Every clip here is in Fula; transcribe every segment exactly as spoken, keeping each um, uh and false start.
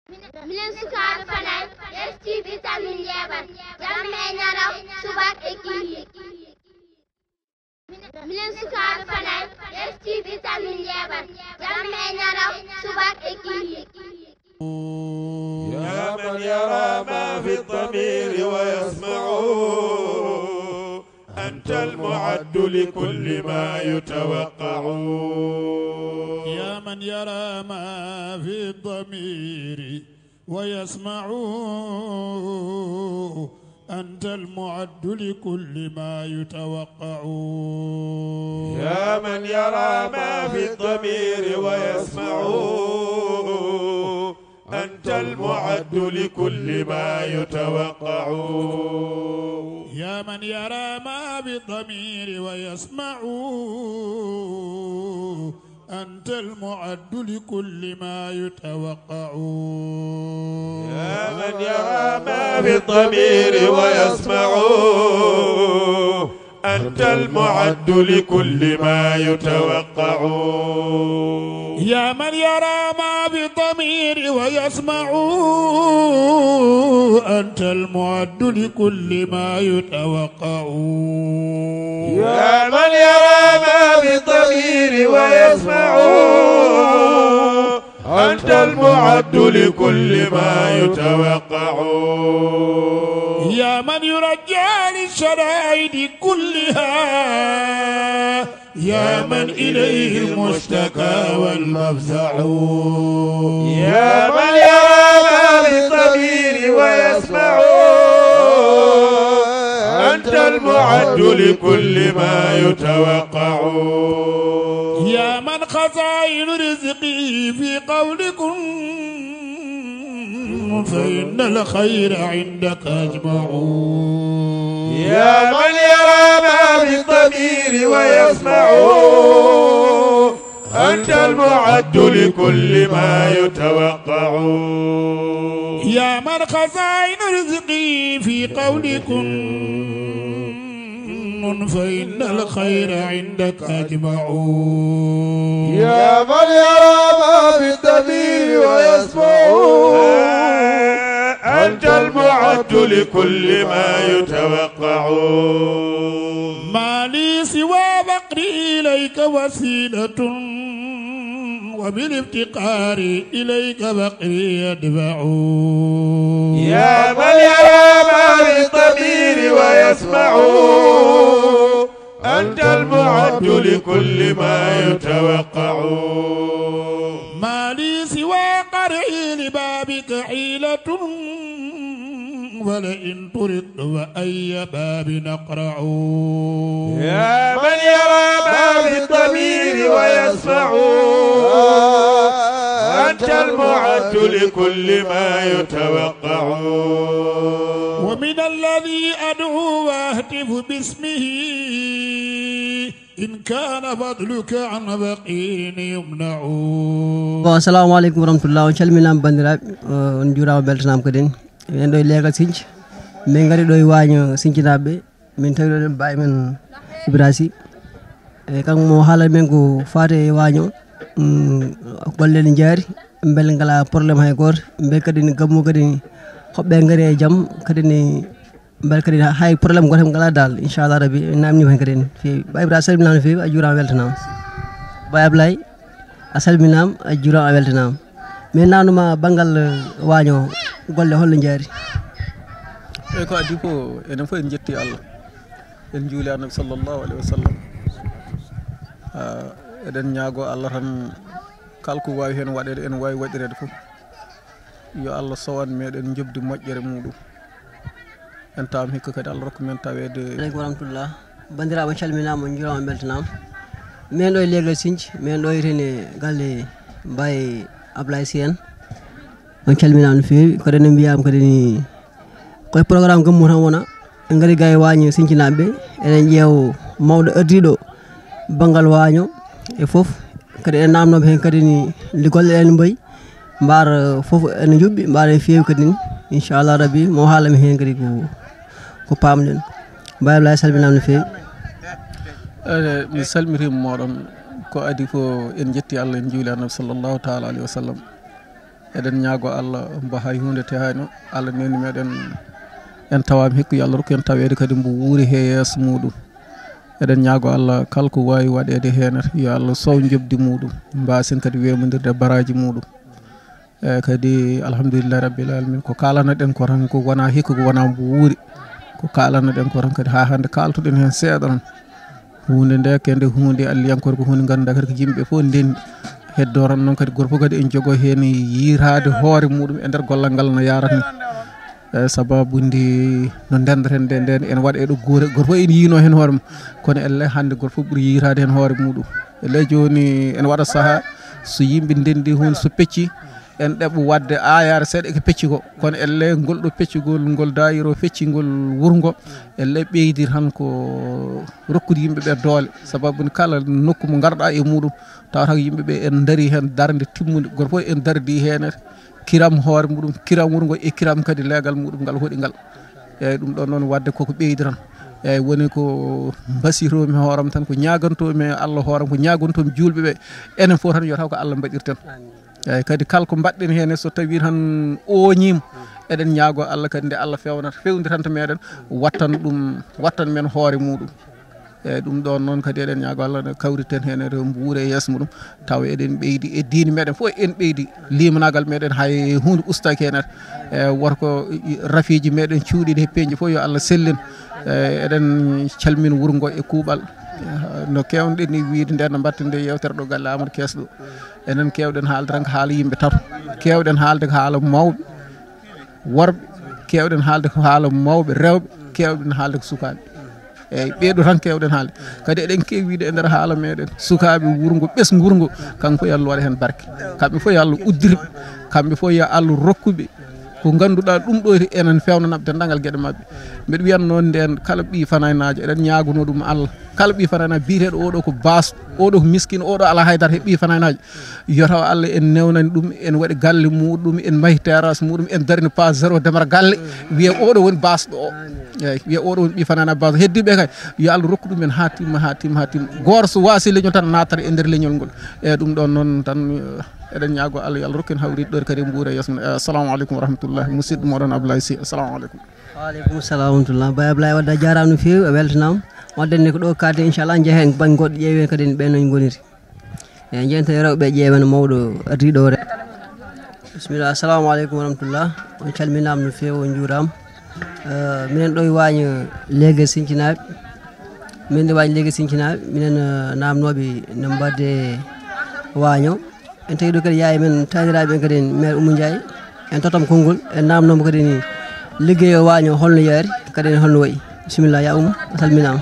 milen sukaɓe fanay ƴeftiɓe tamin yeɓat jamme ñaraw subak e kihi milen sukaɓe fanay ƴeftiɓe tamin yeɓat jamme ñaraw subak e kihi يا من يرى ما في الضمير ويسمع أنت المعد لكل ما يتوقع يا من يرى ما في الضمير ويسمع أنت المعد لكل ما يتوقع يا من يرى ما في الضمير ويسمع أنت المعد لكل ما يتوقع يا من يرى ما بالضمير ويسمع أنت المعد لكل ما يتوقع يا من يرى ما بالضمير ويسمع أنت المعد لكل ما يتوقع يا من يرى ما بالضمير ويسمع أنت المعد لكل ما يتوقع يا من يرى ما بالضمير ويسمع أنت المعد لكل ما يتوقع يا من يرجى للشدائد كلها يا من إليه المشتكى والمفزع يا من يرى ما بالضمير ويسمع أنت المعد لكل ما يتوقع يا من خزائن رزقي في قولكم فإن الخير عندك أجمع يا من يرى ما بالضمير ويسمع أنت المعد لكل ما يتوقع يا من خزائن رزقي في قولكم فإن الخير عندك أجمع يا من يرى ما بالضمير ويسمع أنت المعد لكل ما يتوقع ما لي سوى فقري إليك وسيلة وبالافتقار إليك فقري يدفع يا من يرى ما بالضمير ويسمع أنت المعد لكل ما يتوقع ما لي سوى قرعي لبابك حيلة ولئن طردت وأي باب نقرع يا من يرى ما بالضمير ويسمع أنت المعد لكل ما يتوقع ومن الذي أدعو وأهتف باسمه إن كان فضلك عن بقين يمنع. السلام عليكم ورحمة الله وبركاته. بندراب نجورا بلتنام كدين. من دوي ليغا سينج من غاري دوي واñu سينجنابي من تاوي باي من إبراسي كان مو حالا من كو فاتي واñu golle ni jaari mbel ngala problème hay gor be kadi ni gammu kadi hobbe ngari e jam kadi ni mbel kadi hay problème gotem ngala dal inshallah rabbi namni hen kadi fi bay ibra salminam fi ajura weltanam bay ablay asalminam ajura weltanam mais nanuma bangal waño golle holle jaari e ko adi ko enen fo en jetti Allah en juuli annabi sallallahu alaihi wasallam ah eden ñaago Allah tan kalku wawi hen wadede en wawi wadirede fu yo Allah sowan meden jobdi mojjere mudum en tam hikka kadi Allah rokku men tawede alaykum warahmatullah bandiraɓe calminama jurama beltanama men ɗo e legal sinthi men ɗo yetene galle mbaye Ablaye Sy en on calminama no fewi kadi ne mbiyama kadi ni koye programme gammu tan wona en gari gaye waño sinthinaɓeɓe enen ƴeew mawɗo ardiɗo banggal waño e foof kadi en namnoɓe hen kadi ni li golle en mbayi mbar foof ene juɓɓi mbar e fewi kadi ni inchallah rabbi mo haalami hen kadi ko ko pamɗen mbaye Ablaye salminama no fewi mi salmirima moɗon ko adi ko en jetti Allah en juuli annabi sallallahu taala alayhi wa sallam eɗen ñaago Allah mbo hay hunde tehayno Allah neni meɗen en tawama hikku yo Allah rokku en tawede kadi mbo wuuri he yeeso muɗum eɗen ñaago Allah kala ko wawi waɗede henata yo Allah sow jobdi muɗum mbasen kadi wemodirde baraji muɗum e kadi alhamdulillahi rabbil alamin ko kalanoɗen ko tan ko wona hikka ko wona mbo wuuri ko kalanoɗen ko tan kadi ha hande kaltuɗen hen seeɗa tan hunde nde kende hunde alliyankore ko hunde ganduɗa kadi ko yimɓe fof ndendi heddoran noon kadi gorko kadi en jogo hen yirade hoore muɗum e nder gollal ngal no yarat ni e sababude no ndendeten nde nden en waɗa ɗo guure gorko ene yino hen hoore mum kono elle hande gorko fof ɓuuri yirade hen hoore muɗum elle joni en waɗa saaha so yimɓe ndendi hunde so pecci en ɗeɓa wadde ayare seeɗa eko pecci ko kono elle ngol ɗo peccugol ngol dayiro feccigol wurgo elle ɓeydir tan ko rokkude yimɓeɓe doole sababude kala nokku mo garɗa e muɗum tawata ko yimɓeɓe en daari hen darde timmude goto foof en dardi hen kiram hoore muɗum kiram wurgo e kiram kadi leegal muɗum ngal hoɗi ngal eyyi ɗum ɗon noon wadde koko ɓeydi tan eyyi woni ko mbasitomi hooram tan ko ñagantomi Allah hooram ko ñagantomi julɓeɓe enen fof tan yo taw ko Allah mbaɗirten eyyi kadi kala ko mbaɗɗen hen so tawi tan oñima eɗen ñaago Allah kadi nde Allah fewnata fewdiranta meɗen wattan ɗum wattan men hoore muɗum eyyi ɗum ɗon noon kadi eɗen ñaago Allah ne kawriten hen e mbuure e yeeso muɗum taw eɗen ɓeydi e diine meɗen fof en ɓeydi limanagal meɗen hay hunde ustaki hen e worko rafiji meɗen cuuɗiɗi he peñƴi fof yo Allah sellin eɗen calmina wuuro ngo e kuuɓal no kewɗen ni wiide nden no mbatten nde yewtere ɗo galle Amadou Kees ɗo enen kewɗen haalde tan ko haala yimɓe tato kewɗen haalde ko haala mawɓe worɓe kewɗen haalde ko haala mawɓe rewɓe kewɗen haalde ko sukaɓe eyyi ɓeeɗo tan kewɗen haalde kadi eɗen kewi wiide e nder haala meɗen sukaɓe wuurgo ɓesgu wuurgo kanko yo Allah waɗa hen barke kamɓe fof yo Allah uddirɓe kamɓe fof yo Allah rokkuɓe ko ganduɗa ɗum ɗo enen fewnanaɓe dendagal gueɗe mabɓe mbiɗa wiyan noon nden kala ɓi fanaynajo eɗen ñagono ɗum Allah kala ɓi fanaynajo biyeteɗo oɗo ko basɗo oɗo ko miskine oɗo ala haydara he ɓi fanaynajo yo taw Allah en newnani ɗum en waɗi galle muɗum en maahi terrasse muɗum en darni pas zéro démara galle wiye oɗo woni basɗo o eyyi wiye oɗo woni ɓi fanaynajo basɗo heddiɓe kay yo Allah rokku ɗumen ha timma ha timma ha timma goto so wasi leñol tan natata e nder leñol ngol eyyi ɗum ɗon noon tan eɗen ñaago Allah yo Allah rokku en hawride ɗo kadi mbuure yeeso men assalamu aleykum wa rahmatullahi musidɗo moɗon Abdoulaye Sy assalamu aleykum waaleykum salam wa rahmatullah Baye Abdoulaye Wade a jarama no fewi a weltanama wadden ne ko ɗo kadde inchallah jeehen banggue goɗɗo ƴeewen kadi ɓen no goniri eyi jeyta rewɓe ƴeewen mawɗo ardiɗo o re bisimillah assalamu aleykum wa rahmatullah on calminama no fewi on juurama minen ɗo e waño Légué Sinthianaɓe min ɗo waño Légué Sinthianaɓe minen namnoɓe no mbadde waño en tawi ɗo kadi yaye men taniraɓe kadi maire Oumou Ndiaye en totam konngol en namnomo kadi ni ligguey o waño holno yaari kadi holno wayi bisimillah ya Oumou a salminama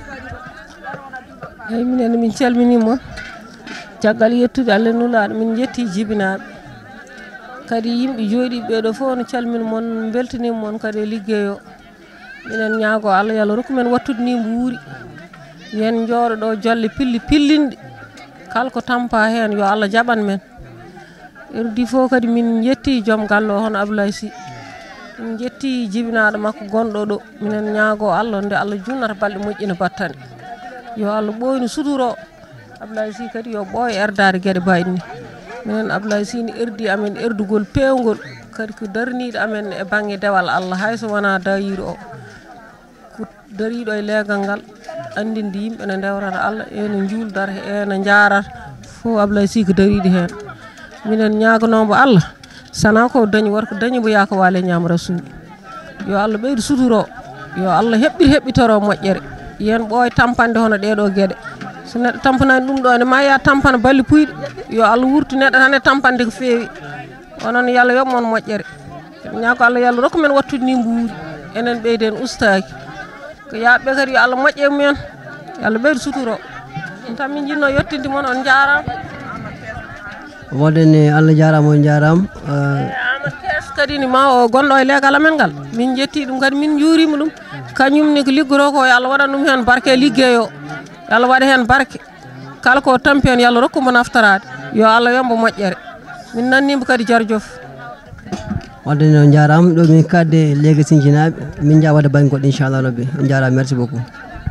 eyyi minen min calminima caggal yettude Allah nulaɗo min jetti jibinaɓe kadi yimɓe jooɗiɓe ɓeɗo fof no calmina moon beltanima moon kadi liggey o minen ñaago Allah yo Allah rokku men wattude ni mbuuri yen jooɗo ɗo jolle pilli pillinɗe kala ko tampa hen yo Allah jaɓan men erdi fof kadi min jetti joom galle o hono Abdoulaye Sy min jetti jibinaɗo makko gonɗo ɗo minen ñaago Allah nde Allah junnata balɗe moƴƴina battane yo Allah ɓoyno suturo Abdoulaye Sy kadi yo ɓooy erdade gueɗe bayɗe ni minen Abdoulaye Sy ne erdi amen erdugol pewgol kadi ko darniɗo amen e banggue dewal Allah hayso wona dayiro o ko dariɗo e leegal ngal andinde yimɓe ne dewrata Allah ene juuldata ene jarata fo Abdoulaye Sy ko dariɗo hen minen ñagonomo Allah sana ko dañi warko dañi mo yaaka waale ñaam rasul yo Allah ɓeydo suturo yo Allah heɓɓir heɓɓitoro moƴƴere yen ɓooy tampande hono ɗeɗo gueɗe so neɗɗo tampanani ɗum ɗo ne ma ya tampana balli puyɗe yo Allah wurtu neɗɗo tan e tampande ko feewi onon yo Allah yoɓmon moƴƴere ñaako Allah yo Allah rokku men wattude ni mbuuri enen ɓeyden ustaki ko yaaɓe kadi yo Allah moƴƴe mumen yo Allah ɓeydo suturo ɗum tan min jinno yettinde moon on jarama woden Allah jarama on jarama Amadou Kees kadi ni ma o gonɗo e leegal amen ngal min jetti ɗum kadi min juurima ɗum kañumni ko liggoro ko yo Allah waɗan ɗum hen barke liggey o yo Allah waɗa hen barke kala ko tampi hen yo Allah rokkumo naftarade yo Allah yombo moƴƴere min nannimo kadi Jarjof wadde on jarama ɗo min kadde Légué Sinthianaɓe min jaa wadde banggue goɗɗo inchallah rabbi on jarama merci beaucoup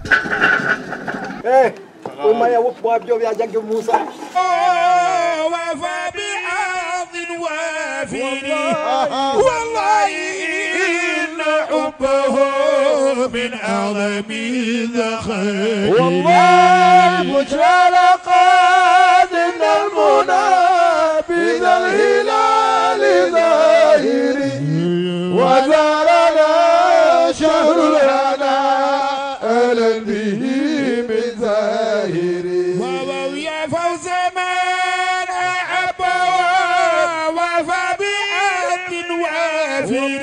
eh umma ya woppo abjo ya jagge Moussa وفى بعاض وافي والله إن حبه من أعظم ذخائر والله بشرى لقد إن المنى بذا الهلال ظاهري وزارنا شهر الهنا أهلا به من ظاهري ويا فوز من أحب ووفى بأهد وافر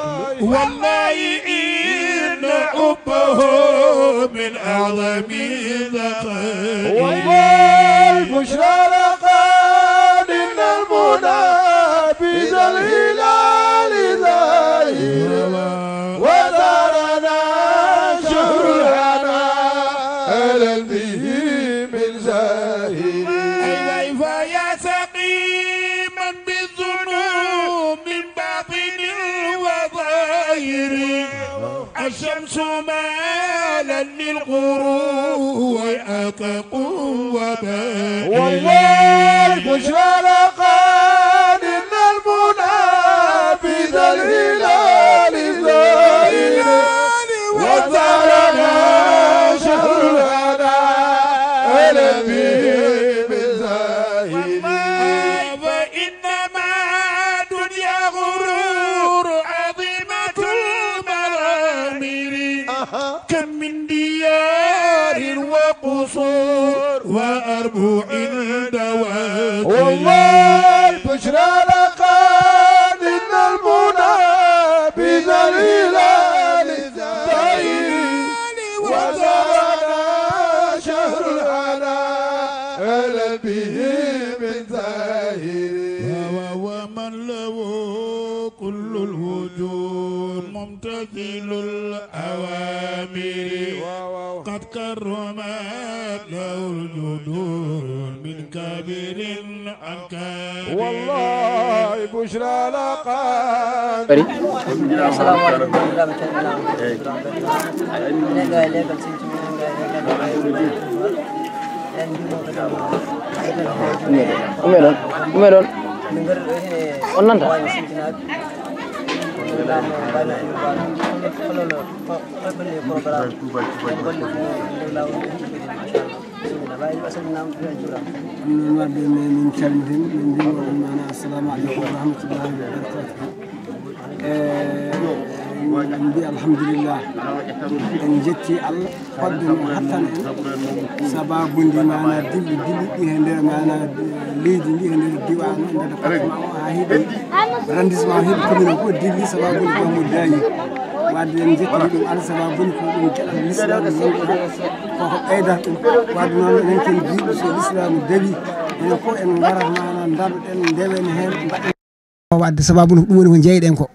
والله إن حبه من أعظم ذخائر والله بشرى لقد إن المنى بذا الهلال ظاهر وزارنا شهر الهنا أهلا به من زاهر أيوة فيا سقيما بالذنوب من باطن وظاهر الشمس مالا للغروب وأتق وبائر والله بشرى لقد إن المنى بذا الهلال ظاهر وزارنا شهر الهنا أهلا به من زاهر فإنما دنيا غرور عظيمة المغامر كم من ديار وقصور وأربع دواتر والله بشرى لقد إن المنى بذا الهلال ظاهر وزارنا شهر الهنا أهلا به من ظاهر ومن له كل الوجود ممتثل الأوامر قد كرمت له الجدود من كبير عن كبير والله بشرى لقد السلام عليكم ورحمة Umeron, umeron. Onan dah. الحمد لله إن جتي الله قدم حتى سباب دي معنا دل دل دي هندر معنا ليد دي هندر ديوان هندر هاهيد رندس ما هيد كمين أقول دل سباب دي مداي بعد إن جتي دي على سباب دي كلهم الإسلام فهو أيضا بعد ما يمكن جيب الإسلام دلي إن كو إن غرق معنا ندار إن دبن هيد بعد سباب دي كلهم جاي دينكو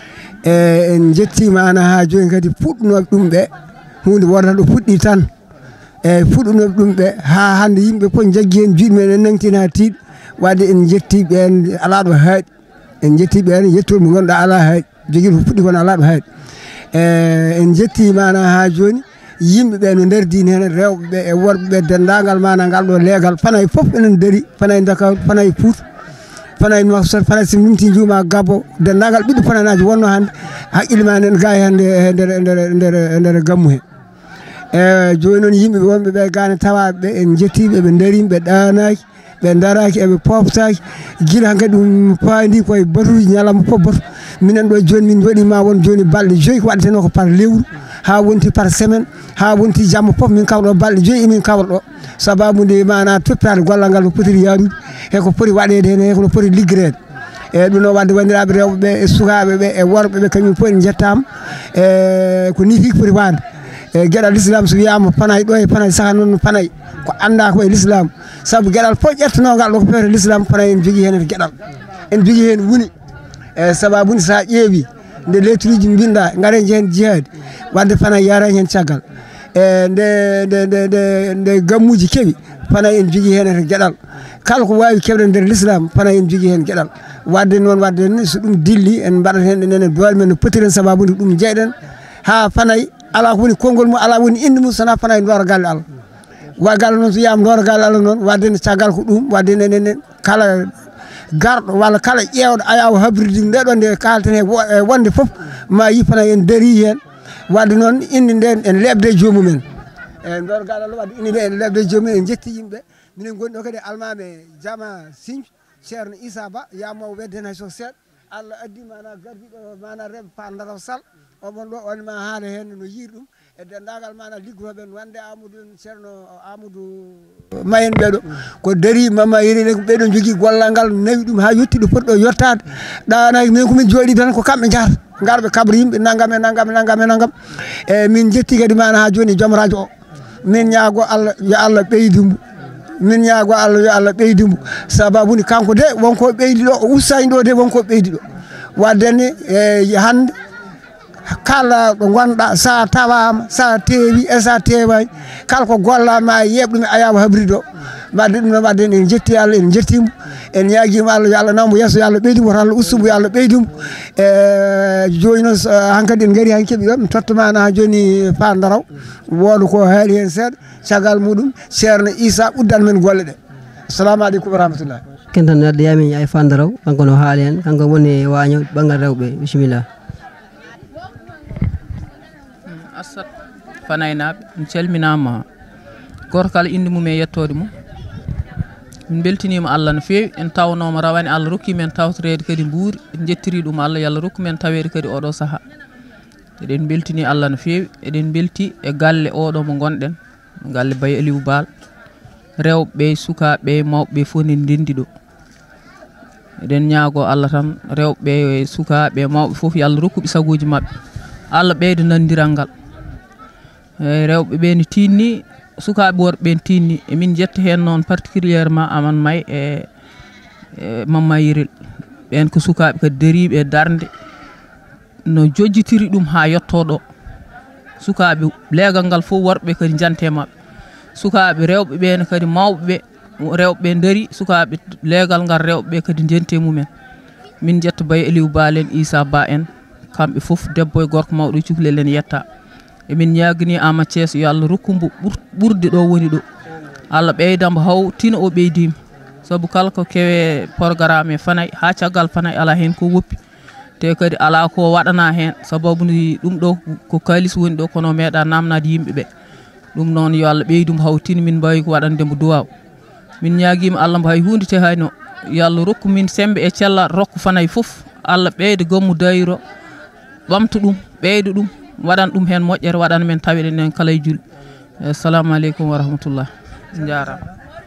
en jetti mana ha joni kadi pudduno dum be hunde warta do puddi tan e pudduno dum be ha hande yimbe ko jaggi en juude men nangtina tiid wadde en jetti be en ala do haadi en jetti be en yetto mo gonda ala haadi jogi ko puddi kon ala do haadi e en jetti mana ha joni yimbe be no der diine hen rewbe be e worbe be dendagal mana gal do legal fanay fof enen dari fanay Dakar fanay Pout fanay no so fanay sim nimti juma gabo de nagal biddu fananaji wonno hande hakkille ma nen gaay hande nder nder nder nder gammu he e joni non yimbe wonbe be gaane tawabe en jettibe be ndarim be daanaki be daraki e be poptaki gila ngadi dum paandi koy batuji nyalama fof batu minen do joni min wadi ma won joni balde joyi ko wadeteno ko par lewru ha wonti par semaine ha wonti jamma fof min kawdo balde joyi min kawdo sababu de mana toppitade gollal ngal potiri yaarude e ko pori wadede hen e ko pori liggirede e dum no wadde wandirabe rewbe e sukaabe be e worbe be kanyum pori jettama e ko ni fi pori wande e gedal l'islam so wiyama panay do e panay saka non panay ko anda ko e l'islam sabu gedal fof ƴettuno ngal ko fere l'islam panay en jogi hen gedal en jogi hen woni e sababu ni sa ƴeewi nde letruji binda ngare hen jihad wadde panay yara hen caggal e nde nde nde nde gammuji kewi panay en jogi hen gedal kala ko wawi kewde nder l'islam panay en jogi hen gedal wadde non wadde ni so dum dilli en mbadat hen enen dool men no potiren sababu dum jeyden ha panay ala woni kongol mu ala woni indi mu sana panay ndoro galle Allah wa galle non so yam ndoro galle Allah non wadde ne caggal ko dum wadde enen kala garɗo walla kala ƴeewɗo ayaw habride nde ɗon nde kalten e wonde fof ma yipana en daari hen wadde noon inde nden en lebde joomumen e nder gal Allah wadde inde nde en lebde joomumen en jetti yimɓe minen gonɗi ɗo kadi almame jama Sinthio ceerno Issa Ba yamawo wedden hay so seeɗa Allah addi mana gardiɗo mana rewɓe Pandaraw Sall omon ɗo on ma haala hen no yiiri ɗum e dendagal mana liggotoɓe wonde Amadou ceerno Amadou Mayen ɓeɗo ko daari mama yirine ɓeɗo jogui gollal ngal nawi ɗum ha yetti ɗo foti ɗo yettade ɗanayi min komin jooɗi tan ko kamɓe jahata garɓe kabre yimɓe naggam e naggam e naggam e naggam e min jetti kadi mana ha joni joom radio o min ñaago Allah yo Allah ɓeydimo min ñaago Allah yo Allah ɓeydimo sababude kanko de wonko ɓeydi ɗo o ustani ɗo de wonko ɓeydi ɗo waddeni e hande kala ɗo gonɗa sa tawama sa tewi e sa tewani kala ko gollama yeɓ ɗum ayawa habride o wadde ɗum noon wadde en jetti Allah en jettimo en ñaguima Allah yo Allah nawmo yesso yo Allah ɓeydimo to Allah ustumo yo Allah ɓeydimo e joni noon hankkadi en gaari han keeɓi ɗon tottamana ha joni Pandaraw wooda ko haali hen seeɗa caggal muɗum ceerno Issa uddan men golle ɗe assalamu aleykum wa rahmatullah kentan adde yamin ay Pandaraw kanko no haali hen kanko woni waño ɓangal rewɓe bisimilla Assat Fanaynaɓe en calminama goto kala inde mum e yettode mum min beltinima Allah no fewi en tawnoma rawani Allah rokki men tawtorede kadi mbuuri en jettiri ɗum Allah yo Allah rokku men tawede kadi oɗo saaha eɗen beltini Allah no fewi eɗen belti e galle oɗo mo gonɗen galle Baye Aliou Baal rewɓe sukaɓe mawɓe fof ne ndendi ɗo eɗen ñaago Allah tan rewɓe sukaɓe mawɓe fof yo Allah rokkuɓe sagoji mabɓe Allah ɓeydo nandiral ngal e rewɓe ɓe ne tinni sukaɓe worɓe ne tinni emin jetta hen noon particulièrement Aman May e Mamma Yirel ɓen ko sukaɓe kadi daariɓe e darde no jojjitiri ɗum ha yetto ɗo sukaɓe leegal ngal fof worɓe kadi jante mabɓe sukaɓe rewɓe ɓene kadi mawɓe rewɓe daari sukaɓe leegal ngal rewɓe kadi jente mumen min jetta Baye Aliou Baal en Issa Ba en kamɓe fof debbo e gorko mawɗo e cukalel en yetta emin ñagani Ama Thies yo Allah rokkumbo ɓurde ɗo woni ɗo Allah ɓeydamo haw tina o ɓeydima saabu kala ko kewe programme e Fanay ha caggal Fanay ala hen ko woppi te kadi ala ko waɗana hen sababude ɗum ɗo ko kalis woni ɗo kono meeɗa namnade yimɓeɓe ɗum noon yo Allah ɓeydumo haw tina min mbawi ko waɗandemo duwaw min ñaguima Allah mbo hay hunde te hayno yo Allah rokku min sembe e cella rokku Fanay foof Allah ɓeyda gommu dayiro ɓamta ɗum ɓeyda ɗum waɗan ɗum hen moƴƴere waɗana men tawiɗen en kala e julɓe assalamu aleykum wa rahmatullah jarama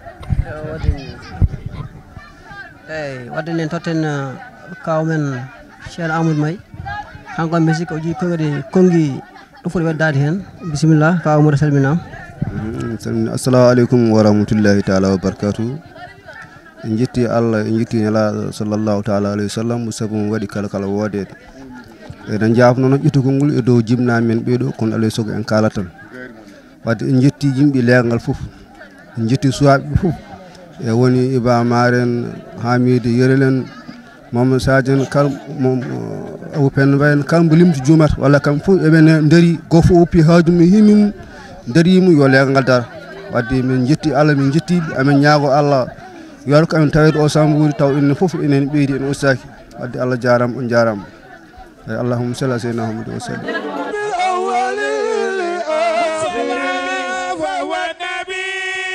eyyi wadde nen totten kawmen ceerno Amadou May kanko musique o jii kongede kongi ɗum foti weddade hen bisimillah kaw Amadou salminama assalamu aleykum wa rahmatullahi taala wa barakatuh en jetti Allah en jetti nelaɗo sallllahu taala alayhi wa sallam saabu mo waɗi kala kala woodede eɗen jafno noon ƴettugol ngol e dow jibnami men ɓeɗo kono alay saago en kala tan wadde en jetti yimɓe leegal fof en jetti suwaɓe fof e woni Iba Maren Hamidou Yerel en Mamadou Sadiane kal Abou Penda Mbaye en kala mbo limti jumata walla kamɓe fof eɓen daari goto fof woppi haaju mum himmimu daarimo yo leegal ngal dara wadde min jetti Allah min jettiɓe amin ñaago Allah yo rokku amin tawede o samburi taw enen fof enen ɓeydi en ustaki wadde Allah jarama on jarama اللهم صل على سيدنا محمد وسلم بالأول لآخر وهو النبي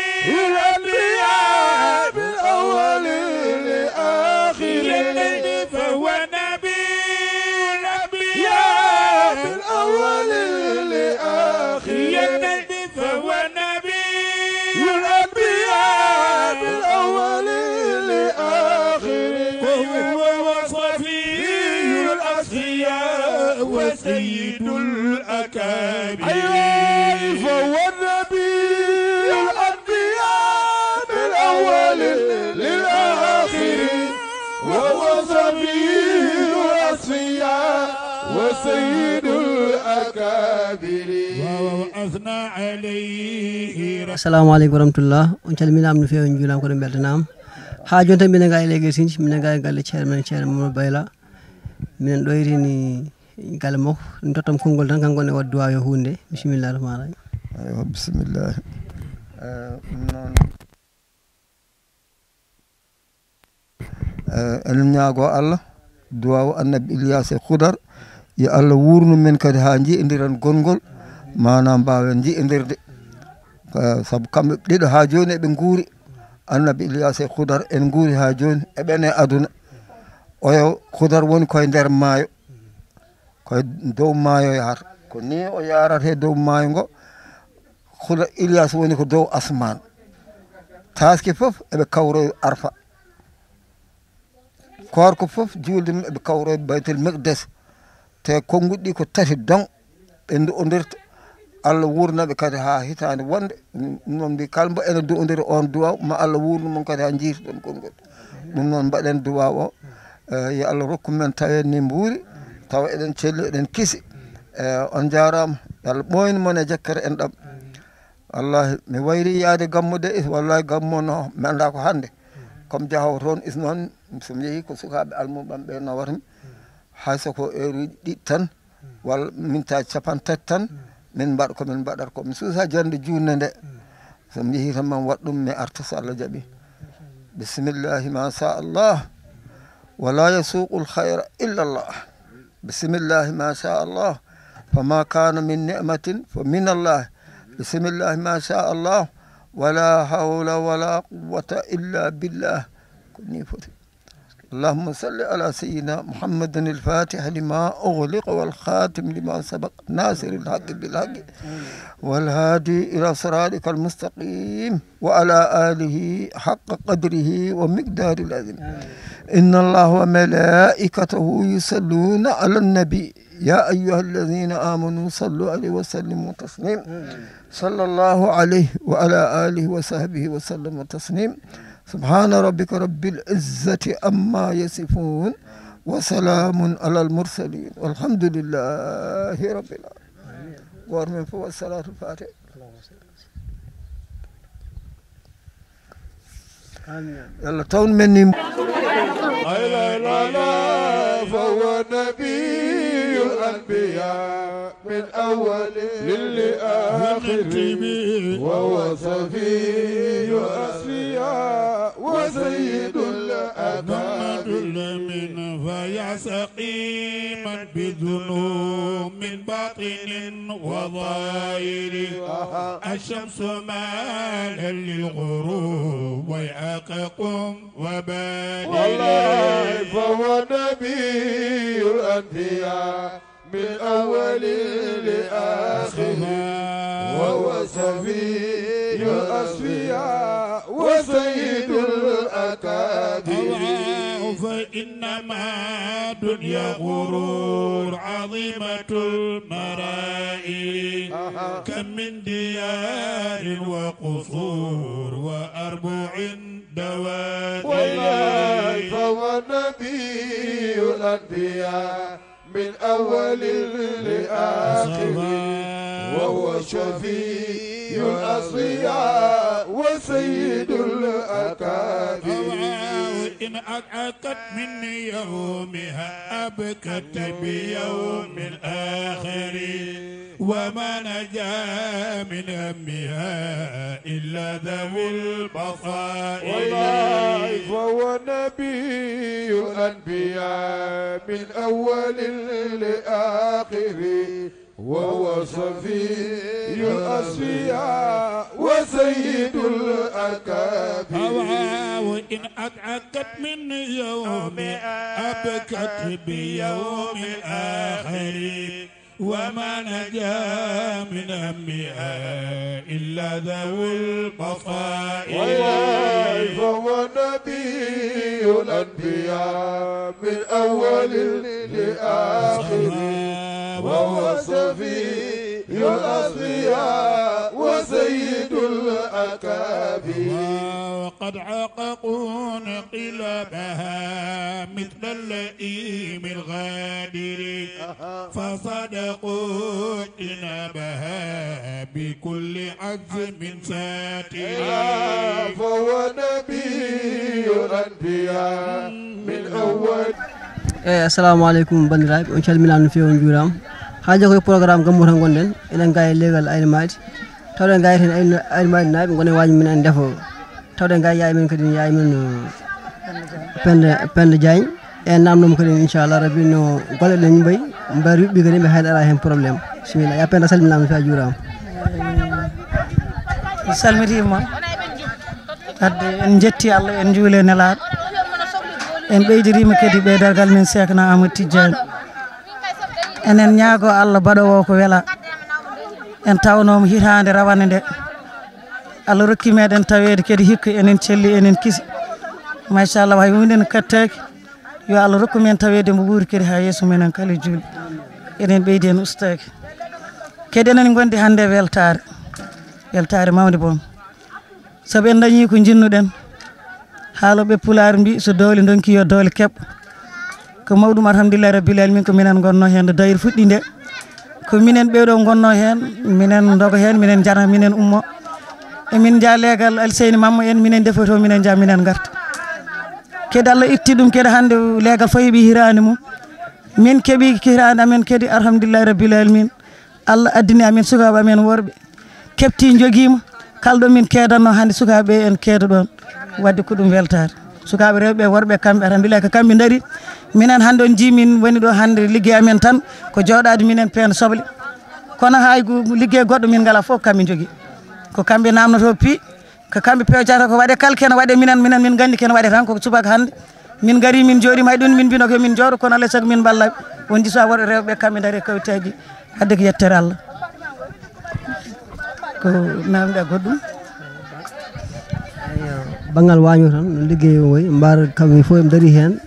الأنبياء بالأول لآخر فهو النبي الأنبياء بالأول لآخر فهو النبي الأنبياء بالأول لآخر وهو وصفي وسيد الأكابر فهو النبي الأنبياء بالأول للآخر وهو صفي الأصفياء وسيد الأكابر وأثنى عليه assalamu aleykum wa rahmatullah on calminama no fewi on juulama ko ɗum beltanama ha joni tan minen ga e Légué Sinthio minen ga e galle ceerno men ceerno Mamadou Bayla minen ɗoyrini galle makko ɗum tottam konngol tan kanko ne wadde duwaw e hunde bisimillah rahmani rahim aywa bisimillah ɗum noon enen ñaago Allah duwaw annabi Ilyas e Khudar yo Allah wurnu men kadi ha jiidiran gongol manam mbawen jiidirde sabu kamɓe ɗiɗo ha joni eɓe guuri annabi Ilyas e Khudar en guuri ha joni eɓene aduna oyo Khudar woni koye nder maayo koye dow maayo yahata ko ni o yarata e dow maayo ngo Khudar Ilyas woni ko dow asman taske fof eɓe kawroyo arfa korko fof julde mum eɓe kawroyo baytel Maqdes te konguɗi ko tati don ɓe ndo'odirta Allah wurnaɓe kadi ha hitande wonde noon mbi kala mbo ene do'odira on duwaw ma Allah wurnu mon kadi ha jiitoɗon konngol ɗum noon mbaɗen duwaw o yo Allah rokku men tawen ni mbuuri tawa eɗen celli eɗen kiisi on jarama Allah ɓoyni mon e jakkere en ɗam wallahi mi wayri yaade gammude wallahi gammo no mi anda ko hande comme jahowo toon is noon somi yeehi ko sukaɓe almuɓam ɓe nawatmi hayso ko heure uji ɗiɗi tan walla mintaji capan tati tan min mbaɗa komin mbaɗata ko mi suusa jande junde nde somi yeehi tan man waɗ ɗum mi arta so Allah jaaɓi bisimillahi ma sha Allah wala yasuqu lhayra illa Allah bisimillahi ma sha Allah fama kana min ni'matin fa min Allah bisimillahi ma sha Allah wala hawla wala quwwata illa billah koni foti اللهم صل على سيدنا محمد الفاتح لما أغلق والخاتم لما سبق ناصر الحق بالحق والهادي إلى صراطك المستقيم وعلى آله حق قدره ومقدار العظيم إن الله وملائكته يصلون على النبي يا أيها الذين آمنوا صلوا عليه وسلموا تسليما صلى الله عليه وعلى آله وصحبه وسلم تسليما سبحان ربك رب العزة أما يصفون وسلام على المرسلين والحمد لله رب العالمين وارمن فوق الصلاة الفاتحة يلا تون مني لا لا لا فهو نبي الأنبياء من أول لآخر وهو صفي الأصفياء وسيد الأكابر من فيا سقيما بذنوب من باطن وظاهر الشمس مالا للغروب ويعقكم وبادر والله فهو نبي الأنبياء من أول لآخر وهو صفي الأصفياء وسيد الأكابر فإنما دنيا غرور عظيمة المرائي كم من ديار وقصور وأربع دوائر والله فهو نبي الأنبياء من أول لآخر وهو شفيع الأصفياء وسيد الأكابر إن أدعكت من يومها أبكت بيوم الآخر وما نجا من همها إلا ذوي البصائر والله فهو نبي الأنبياء من أول لآخر وهو صفي الأصفياء وسيد الأكابر وإن أدعكت من يوم أبكت بيوم آخر وما نجا من همها إلا ذوي البصائر والله فهو نبي الأنبياء من أول لآخر وهو صفي الأصفياء وسيد الأكابر وقد عققوا انقلابها مثل اللئيم الغادر فصدقوا اجتنابها بكل عزم ساتر فهو نبي الأنبياء من أول. السلام عليكم bandiraɓe on calminama no fewi on juurama haaja koye programme gammu tan gonɗen eɗen gawi leegal aynimade tawɗen gawi ten aynimade naaɓe gone waji men en defo tawɗen gawi yaye men kadi yaye men Penda Penda Diagne e namdom ko den inchallah rabbi no golle le ñu bay mbar yubbi ko be haydara hen problème bismillah ya Penda salminama fi juram salmitima adde en jetti Allah en juule nelaɗo en ɓeydirima kadi ɓeydargal men sekna Amadou Tidiane enen ñaago Allah baɗowo ko wela en tawnoma hitande rawane nde Allah rokki meɗen tawede kadi hikka enen celli enen kisi machallah way minen kattaki yo Allah rokku men tawede mo ɓuuri kadi ha yeeso menen kala julɓe enen ɓeydi en ustaki kadi enen gondi hande weltare weltare mawde boom saabu en dañi ko jinnuɗen haaloɓe pulaar mbi so dowle donki yo dowle keɓɓo ko mawɗum alhamdulillah rabbil alamin ko minen gonno hen nde dayir fuɗɗi nde ko minen ɓeeɗo gonno hen minen dogo hen minen jara minen ummo emin jaa leegal Alseyni Mamma en minen defoto minen jaa minen garta kadi Allah itti ɗum kadi hande leegal fo heeɓi hirande mum min keeɓi hirande amen kadi alhamdulillah rabbil alamin Allah addini amen sukaɓe amen worɓe kepti joguima kalɗo min keedanno hande sukaɓe en keeda ɗon wadde ko ɗum weltare sukaɓe rewɓe worɓe kamɓe alhamdulillah ko kamɓe daari minen hande on jimin woni ɗo hande liggey amen tan ko jooɗade minen peena soble kono hay liggey goɗɗo min ngala fof kamɓe jogui ko kamɓe namnoto pi ko kamɓe pewjata ko waɗe kala kene waɗe minen minen min gandi kene waɗe tan ko subaka hande min gari min jooɗima hay ɗum min mbino ko min jooɗo kono alay saago min ballaɓe on jiisoa worɓe rewɓe kamɓe daari kawitaji hadde ko yettere Allah ko namɗa goɗɗum bangal waño tan no liggey woy mbar kamɓe fof en daari hen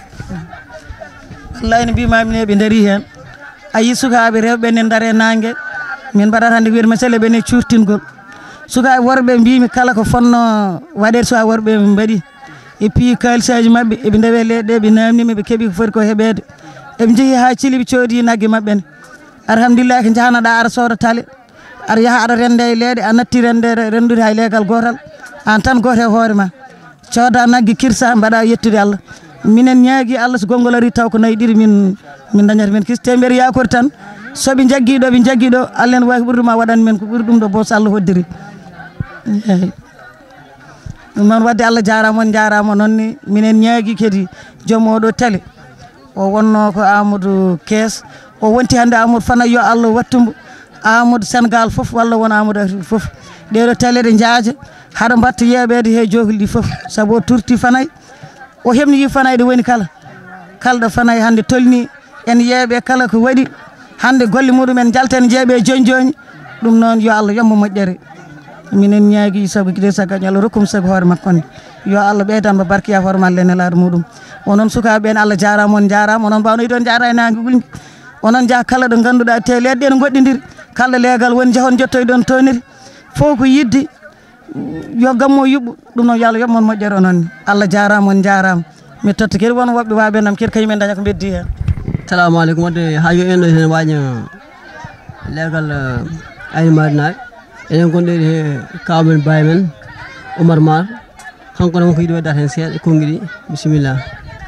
wallahi no mbimami ne ɓe daari hen ayi sukaɓe rewɓe ne daare nangue min mbaɗat hande wiide masele ɓe ne curtingol sukaɓe worɓe mbimi kala ko fonno waɗede so a worɓe mbaɗi e puis kalisaji mabɓe eɓe ndewe leɗɗe ɓe namnima ɓe keeɓi ko foti ko heɓede eɓe jeehi ha thili ɓe coodi naggue mabɓe ne alhamdulillah ko jahanaɗa aɗa sooda tale aɗa yaaha aɗa rende e leeɗe a natti rende rendude hay leegal gotal an tan goto e hoore ma cooda naggue kirsa mbaɗa yettude Allah minen ñaagui Allah so gongol ari taw ko nayi ɗiɗi min min dañata men kis temedere yakori tan soɓe jagguiɗo ɓe jagguiɗo Allah ne wawi ɓurduma waɗan men ko ɓuuri ɗum ɗo bo so Allah hoddiri eyyi ɗum noon wadde Allah jarama on jarama noon ni minen ñaagui kadi joom oɗo télé o wonno ko Amadou Kees o wonti hande Amadou Fana yo Allah wattumbo Amadou Sénégal foof walla won Amadou Afrique foof ɗeɗo télé ɗe jaaja haɗa mbatta yeɓede he johli ɗi foof saabu o turti Fanay o hebnoyi Fanay ɗo woni kala kalɗo Fanay hande tolni en yeeɓe kala ko waɗi hande golle muɗumen jalten jeeɓe joni joni ɗum noon yo Allah yommo moƴƴere minen ñaagui saabu kide sagañ Allah rokkum saago hoore makko ne yo Allah ɓeydanmo barke ya hoore malle nelaɗo muɗum onon sukaɓe en Allah jarama on jarama onon mbawno yiɗon jara e nangue ɓulɓe onon jaa kala ɗo ganduɗa te leɗɗe ne goɗɗodiri kala leegal woni jahon jottoy ɗon toniri fof ko yidde yo gammo yuɓɓu ɗum noon yo Allah yoɓmon moƴƴere onon ni Allah jarama on jarama mi totta kadi won woɓɓe waɓe nam kadi kañumen daña ko beddi hen assalamu aleykum wadde ha yo en ɗo hen waña leegal ayni madinaɓe enen gonɗen he kawmen baye men Oumar Mar kanko noon ko yiiɗi waddata hen seeɗa konngui ɗi bisimilla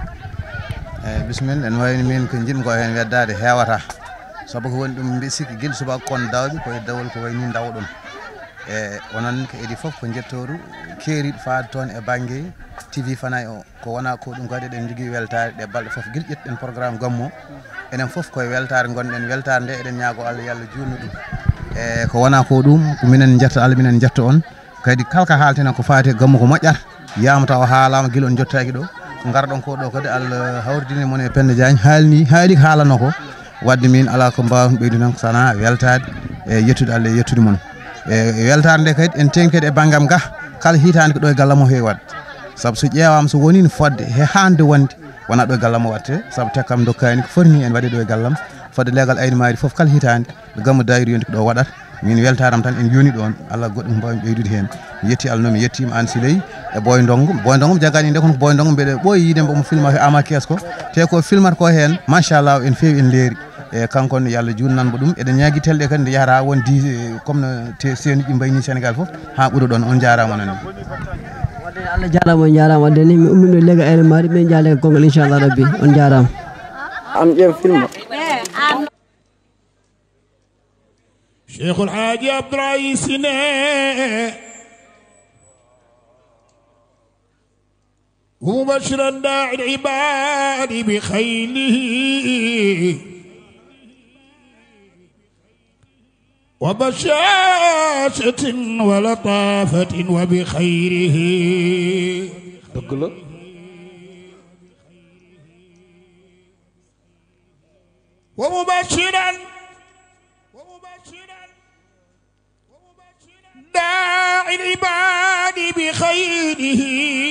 eyyi bisimilla en wayni min ko jiɗmi ko hen weddade hewata saabu ko woni ɗum mbi sikki guila subaka kon dawɓe koye dawol ko wayni dawɗon e onon ko edi foof ko jettoru keeriɗo faade toon e banggue T V Fanay o ko wona ko ɗum kadi eɗen jogui weltare ɗe balɗe foof guila ƴettuɗen programme gammo enen foof koye weltare gonɗen weltare nde eɗen ñaago Allah yo Allah jutnu ɗum e ko wona ko ɗum ko minen jetta Allah minen jetta on kadi kala ka haaltenen ko faati gammu ko moƴƴata yama taw haalama guila on jottaki ɗo ko garɗon ko ɗo kadi Allah hawridini moon e Penda Diagne haalni haali ko haalano ko wadde min ala ko mbawmi ɓeydu tan ko sana weltade e yettude Allah e yettude moon e weltare nde kadi en teŋi kadi e banggam ga kala hitande ko ɗo e gallam o heewi wadde saabu so ƴewama so woni no fodde he hande wonde wona ɗo e gallam o watte saabu tekkam dokkani ko foti ni en waɗi ɗo e gallam fodde leegal ayni maari foof kala hitande ɗo gammo dayri yonti ko ɗo waɗata min weltaram tan en yoni ɗon Allah goɗɗum mbawmi ɓeydude hen mi yetti Allah noon mi yettima An Siley e Boy Ndongo Boy Ndongo mi jagani nde kono Boy Ndongo mbeɗa ɓooyi yiide mbomo filma e Ama Kees ko te ko filmata ko hen machallah en fewi en leeri e kanko ne yo Allah junnanmo ɗum eɗen ñaagui telde kadi nde yahata won di comme no te senuji mbayni Sénégal foof ha ɓuura ɗon on jarama noon wadde Allah jarama on jarama wadde ni mi ummino lega ayne maɗi ɓen jaale konngol inchallah rabbi on jarama am ƴeew film شيخ الحاج عبد الرئيس ومبشرا داعي العباد بخيله وبشاشة ولطافة وبخيره ومبشرا داعي العباد بخيره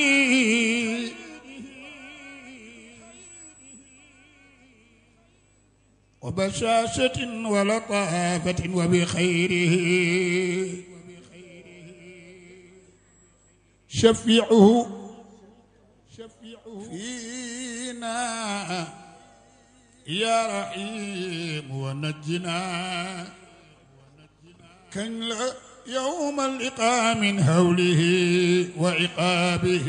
وبشاشة ولطافة وبخيره شفيعه فينا يا رحيم ونجنا كن يوم اللقاء من هوله وعقابه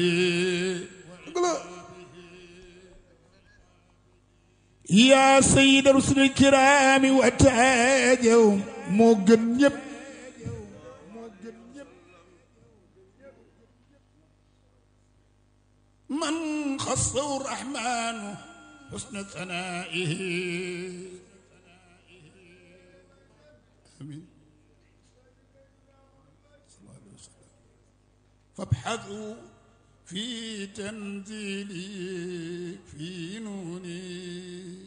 يا سيد رسل الكرام وتاجهم مجنب من خصه الرحمن حسن ثنائه آمين فابحثوا في تنزيلي في نوني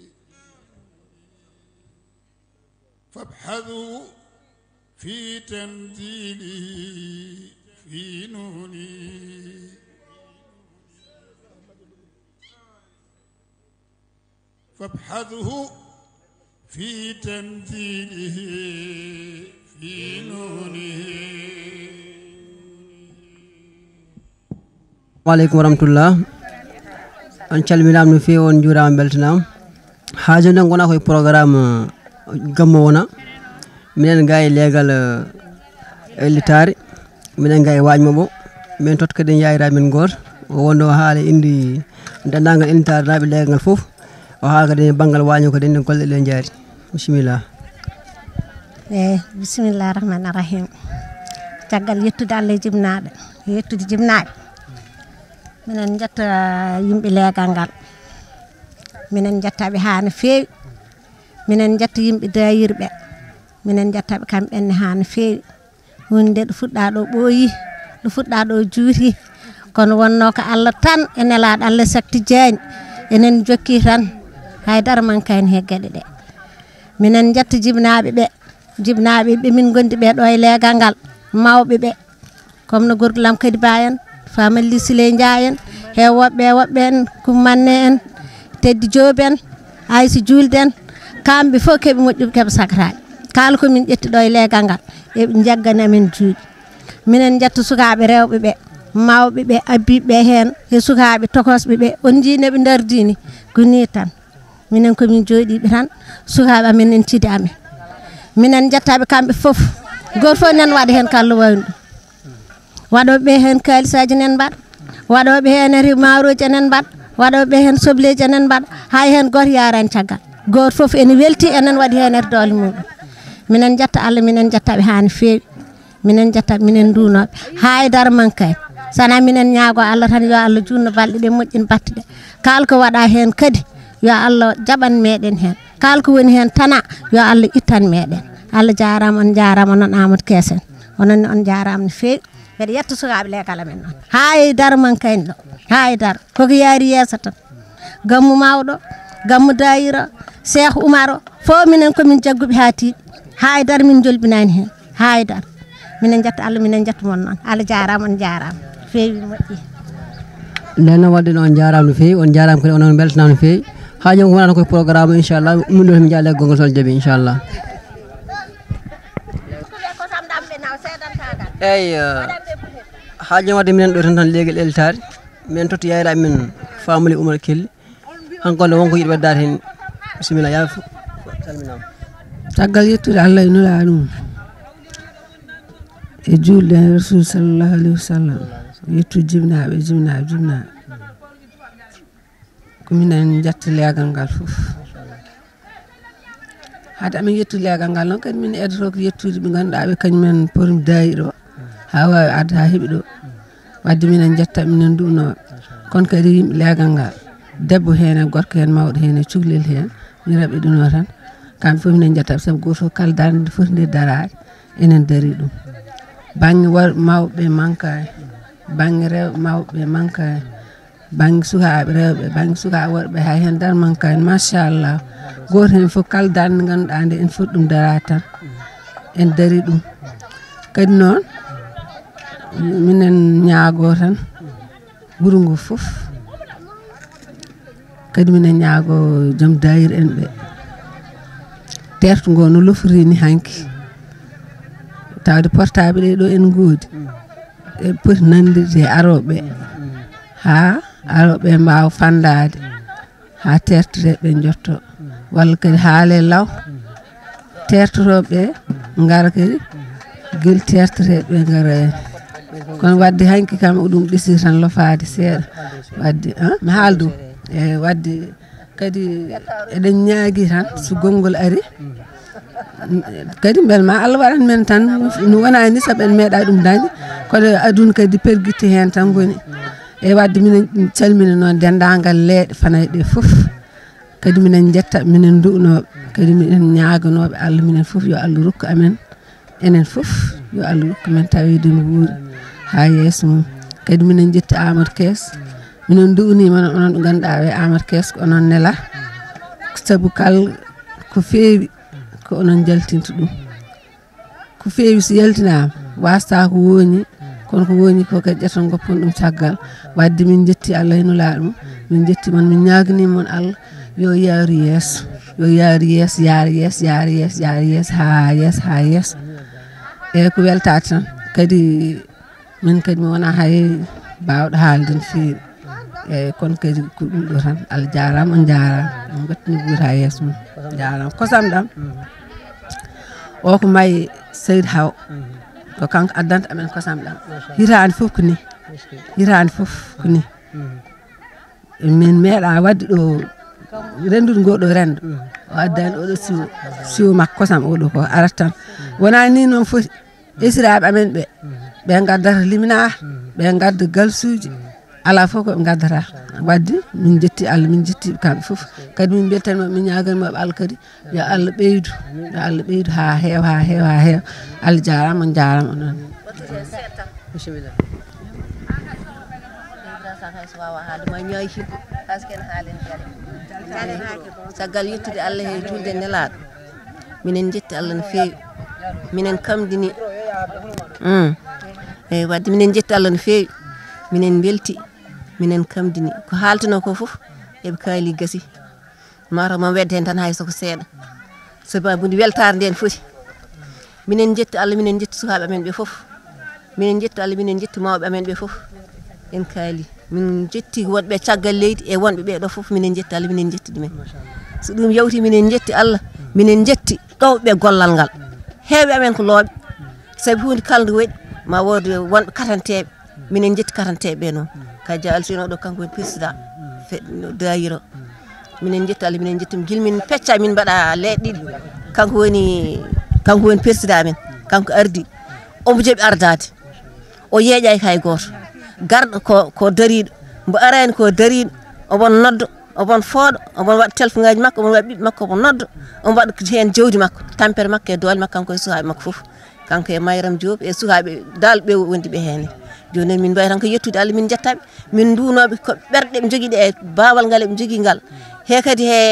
فابحثوا في تنزيلي في نوني فابحثوا في تنزيله في نونه. Waalaikum warahmatullah. On calminam no fewi on juurama beltanam haajo nden gona koye programme gammo wona minen ga e leegal ellitare minen ga e waajmo bo min tot kadi yayira min goto o wonno haala indi dendagal ellitare naaɓe leegal ngal fof o haala kadi banggal waño ko den golle ɗe jaari bisimillah. eh bismillah rahman rahim caggal yettude Allah e jibnaɗo yettude jibnaɓe minen jetta yimɓe leegal ngal minen jettaɓe ha no feewi minen jetta yimɓe dayirɓe minen jettaɓe kamɓenne ha no feewi hunde ɗo fuɗɗa ɗo ɓooyi ɗo fuɗɗa ɗo juuti kono wonno ko Allah tan e nelaɗo Allah sakti diagne enen jokki tan haydara man kayne he gueɗe ɗe minen jetta jibnaɓe ɓe jibnaɓe ɓe min gondi ɓe ɗo e leegal ngal mawɓe ɓe comme no gorgolam kadi ba en famalli sile ndiayen he woɓɓe woɓɓe en kummanne en teddi joobi en aysi julde en kamɓe fof keeɓe moƴƴuɓe keeɓe sakraji kala komin ƴetti ɗo e leegal ngal eɓe jaggani amen juuɗe minen jetta sukaɓe rewɓe ɓe mawɓe ɓe abbiɓe hen e sukaɓe tokosɓe ɓe on jineɓe dardini ko ni tan minen komin jooɗiɓe tan sukaɓe amen en tidi amen minen jettaɓe kamɓe foof goto fof nen waɗa hen kallo wawni ɗum waɗoɓe hen kalisaji nen mbaɗa waɗoɓe hen ri maroji enen mbaɗa waɗoɓe hen sobleji enen mbaɗa hay hen goto yarani caggal goto foof ene welti enen waɗi hen er doole muɗum minen jetta Allah minen jettaɓe ha no fewi minen jettaɓe minen duunoɓe haydara man kay sana minen ñaago Allah tan yo Allah junno balɗe ɗe moƴƴin batte ɗe kala ko waɗa hen kadi yo Allah jaɓan meɗen hen kala ko woni hen tana yo Allah ittan meɗen Allah jarama on jarama noon Amadou Kessen ononne on jarama no fewi mbeɗa yetta sukaɓe leegal amen noon haydara man kayni ɗo haydara koko yaari yeeso tan gammu mawɗo gammu dayira Cheikh Oumar o fof minen komin jagguɓe ha tiiɗi haydara min jolbinani hen haydara minen jetta Allah minen jetta mon noon Allah jarama on jarama fewi moƴƴi ndeno wadde on jarama no fewi on jarama kadi onon beltanama no fewi ha joni ko wonata koye programme inchallah min ɗo mi jaa leggol ngol sol jaaɓi inchallah eyyi ha joni wadde minen ɗo tan tan leeguel eltare min totti yayraɓe men Famuli Oumar Kelli hankonde wonko yiiɗi waddade hen bisimilla ya salminama caggal yettude Allah e nulaɗo mum e julde hen rasul sallallahu alayhi wa sallam yettude jibinaɓe jibinaɓe jibinaɓe ko minen jetta leegal ngal foof haade amin yettude leegal ngal noon kadi min eddoto ko yettude ɓe ganduɗa ɓe kañumen porim dayiɗo ha wawi adde ha heeɓi ɗo wadde minen jettaɓe minen duunoɓe kono kadi yimɓe leegal ngal debbo heen e gorko heen mawɗo heen e cukalel heen mi raɓi ɗuno tan kamɓe fof minen jettaɓe sabu goto fof kala darde nde foti nde darade enen dari ɗum banggue worɓe mawɓe mankani banggue rewɓe mawɓe mankani banggue sukaɓe rewɓe banggue sukaɓe worɓe hay hen dar mankani machallah goto hen fof kala darde nde ganduɗa nde en foti ɗum darade tan en dari ɗum kadi noon minen ñaago tan wuuro ngo fof kadi minen ñaago joom dayir en ɓe terto ngo no lofori ni hanki tawde portable ɗe ɗo en goodi e poti nandirde aroɓe ha aroɓe mbawa fandade ha tertoreɓe jotto walla kadi haale law tertotoɓe gara kadi guel tertoreɓe gara kono wadde hanki kam ɗum ɗisir tan lofade seeɗa wadde mi haaldum e wadde kadi eɗen ñaagui tan so gongol ari kadi belma Allah waɗan men tan no wona ni saabu en meeɗa ɗum dañde kono aduna kadi perguitte hen tan goni e wadde minen calmina noon dendagal leeɗe fanayi ɗe foof kadi minen jetta minen du'noɓe kadi minen ñaganoɓe Allah minen foof yo Allah rokku amen enen foof yo Allah rokku men tawede no wuuri ha yeeso mum kadi minen jetti Amadou Kees minen du'nima onon ɗo ganduɗa ɓe Amadou Kees ko onon nela saabu kal ko feewi ko onon jaltinta ɗum ko feewi so yaltinama wasta ko wooñi kono ko wooñi ko kadi ƴeton goppon ɗum caggal wadde min jetti Allah e nulaaɗo mum min jetti mon min ñaganimon Allah yo yaaru yeeso yo yaaru yeeso yaara yeeso yaara yeeso yaara yeeso ha yeeso ha yeeso eyyi ko weltade tan kadi min kadi mi wona hay bawɗo haalde no feewi eyyi kono kadi ko ɗum ɗo tan Allah jarama on jarama on gattini buuta yeeso mum jarama kosam ɗam o ko maayi Seydou Haw ko kanko addanta amen kosam ɗam hitande foof ko ni hitande foof ko ni min meeɗa wadde ɗo rendude ngoɗo rendo o addani oɗo siwo siwo makko kosam oɗo ko arat tan wona ni noon foti esiraɓe amen ɓe ɓe gaddata liminaar ɓe gadda galsuji ala fof koɓe gaddata wadde min jetti Allah min jettiɓe kamɓe foof kadi min beltanimoɓe min ñaganimoɓe Allah kadi yo Allah ɓeydu yo Allah ɓeydu ha heewa ha heewa ha heewa Allah jarama on jarama onon bisimilla caggal yettude Allah e julde nelaɗo minen jetti Allah no feewi minen kamdini eyyi wadde minen jetti Allah no feewi minen belti minen kamdini ko haaltino ko foof eɓe kaali gasi mataw ma wedde hen tan hay soko seeɗa sababude weltare nde foti minen jetti Allah minen jetti sukaɓe amen ɓe foof minen jetti Allah minen jetti mawɓe amen ɓe foof en kaali min jetti wonɓe caggal leydi e wonɓe ɓeɗo foof minen jetti Allah minen jetti ɗumen so ɗum yawti minen jetti Allah minen jetti ɗowɓe gollal ngal heewɓe amen ko looɓe saabi hunde kala nde waɗi ma wood wonɓe katanteɓe minen jetti katanteɓe ɓe noon ka dia Alsino ɗo kanko woni président dayiro minen jetti Allah minen jetti guilmin pecca min mbaɗa leeɗe ɗiɗi kanko woni kanko woni président amen kanko ardi omo jooɓi ardade o yeeƴani hay goto garɗo ko ko dariɗo mbo arani ko dariɗo omon noddo omon fooɗo omon waɗa téléphone ngaji makko omon waɗa ɓiɓɓe makko omon noddo omo waɗa hen jawdi makko tampere makko e doole makko kanko e sukaɓe makko foof kanko e Mayram Diop e sukaɓe dal ɓe wondi ɓe hen joni min mbawi tan ko yettude Allah min jettaɓe min duunoɓe ko ɓerɗe ɓe jogui ɗe e babal ngal eɓe jogui ngal he kadi he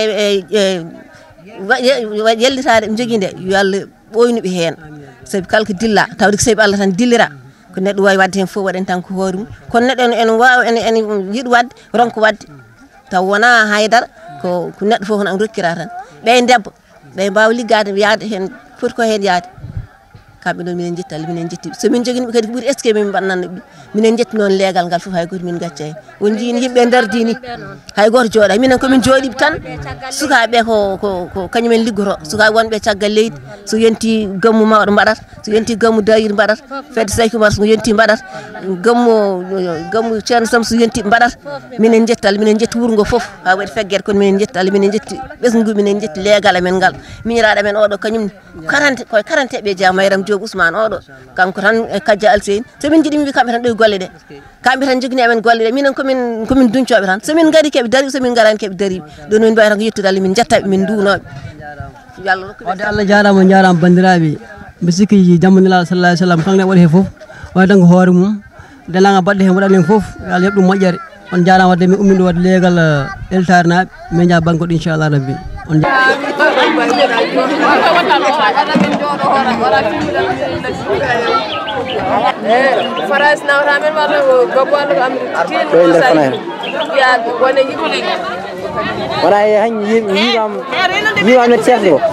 yellitade ɓe jogui nde yo Allah ɓoynuɓe hen saabi kala ko dilla tawde ko saabi Allah tan dillira ko neɗɗo wawi wadde hen fof waɗen tan ko hoore mum kono neɗɗo en en wawa en en yiiɗi wadde ronko wadde taw wona haydara ko ko neɗɗo fof hono rokkira tan ɓe debbo ɓe mbawa liggade yaade hen foti ko hen yaade kamɓe noon minen jetti Allah minen jetti somin joguiniɓe kadi ko ɓuuri est ce que min mbaɗnannoɓe minen jetti noon leegal ngal foof hay goto min gacca hen won jiini yimɓe dardini hay goto jooɗa minen komin jooɗiɓe tan sukaɓe ko ko ko kañumen liggoto sukaɓe wonɓe caggal leydi so yonti gammu mawɗo mbaɗat so yonti gammu dayir mbaɗat fedde Saykou Oumar so yonti mbaɗat gammu gammu ceerno Sam so yonti mbaɗat minen jetti Allah minen jetti wuuro ngo foof ha waɗi feggere kono minen jetti Allah minen jetti ɓesgu minen jetti leegal amen ngal miñiraɗo amen oɗo kañum karante koye karanteɓe jeeya Mayram Diop Ousmane oɗo kanko tan e Kadja Alseyni somin jiiɗi mi wi kamɓe tan ɗoye golle ɗe kamɓe tan jogini amen golle ɗe minen komin komin duncoɓe tan somin gaari keɓe dari somin garani keɓe dariɓe ɗo min mbawi tan ko yettude Allah min jettaɓe min duwnoɓe wadde Allah jarama jarama bandiraɓe mbi sikki jamma nelaɗo sallallahu alih w sallam kanko ne waɗi hen foof wawi tan ko hoore mum delaga baɗɗe hen waɗani hen foof yo Allah heɓ ɗum moƴƴere on jarama wadde min ummiɗo wadde leegal eltare naɓe min jaa bankoɗo inchallah rabbi on France nawta men walla ko gobbo walla ko Amérique ya wona yimɓe wona e han yiwam yiwam no certi o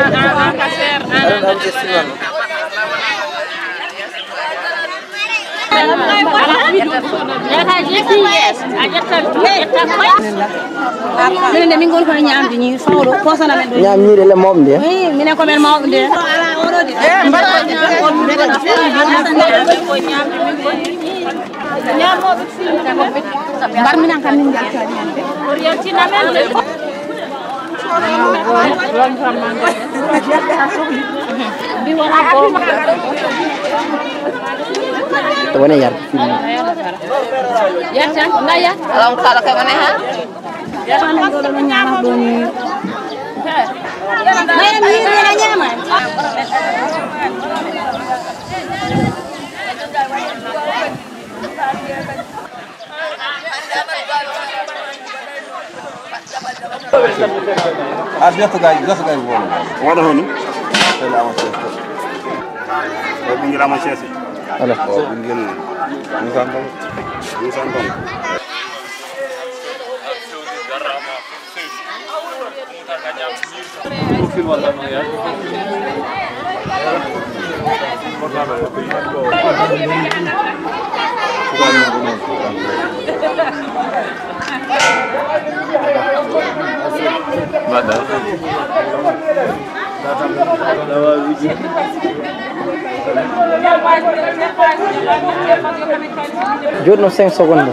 minen de min goni kono ñamde ñi fawɗo posana men ɗo ñam ñiɗe le mawɓe nde oui minen ko men mawɓe nde mbar minen kam min jaltani hande orientinamen bi wona ko wona yar yar tan ngaya alam kala kay wona ha yar tan ko do ñama do ni ngaya mi ni ñama ah bientôt gars yi bientôt gars yi wóor na. wóor na tey la amoon Thiès ko. tey bi ngeen amoon Thiès. voilà waaw bi ngeen Moussa Ndong Moussa Ndong. Madam. jotno cinq secondes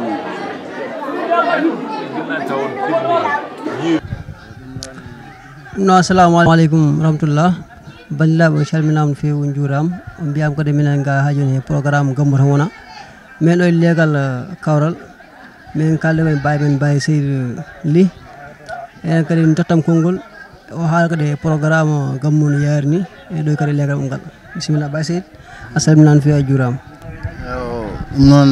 no assalamu aleykum rahmatullah bandiraɓe calminama no fewi on juurama on mbiyama kadi minen ga ha joni programme gammu tan wona min ɗo leegal kawral min kalde koye mbawi men mbawi Seydou Ly en kadi tottam konngol o haala kadi programme gammu no yaari ni e ɗo kadi leegal on ngal bisimilla Baye Seydou a salminama no fewi a juurama ɗum noon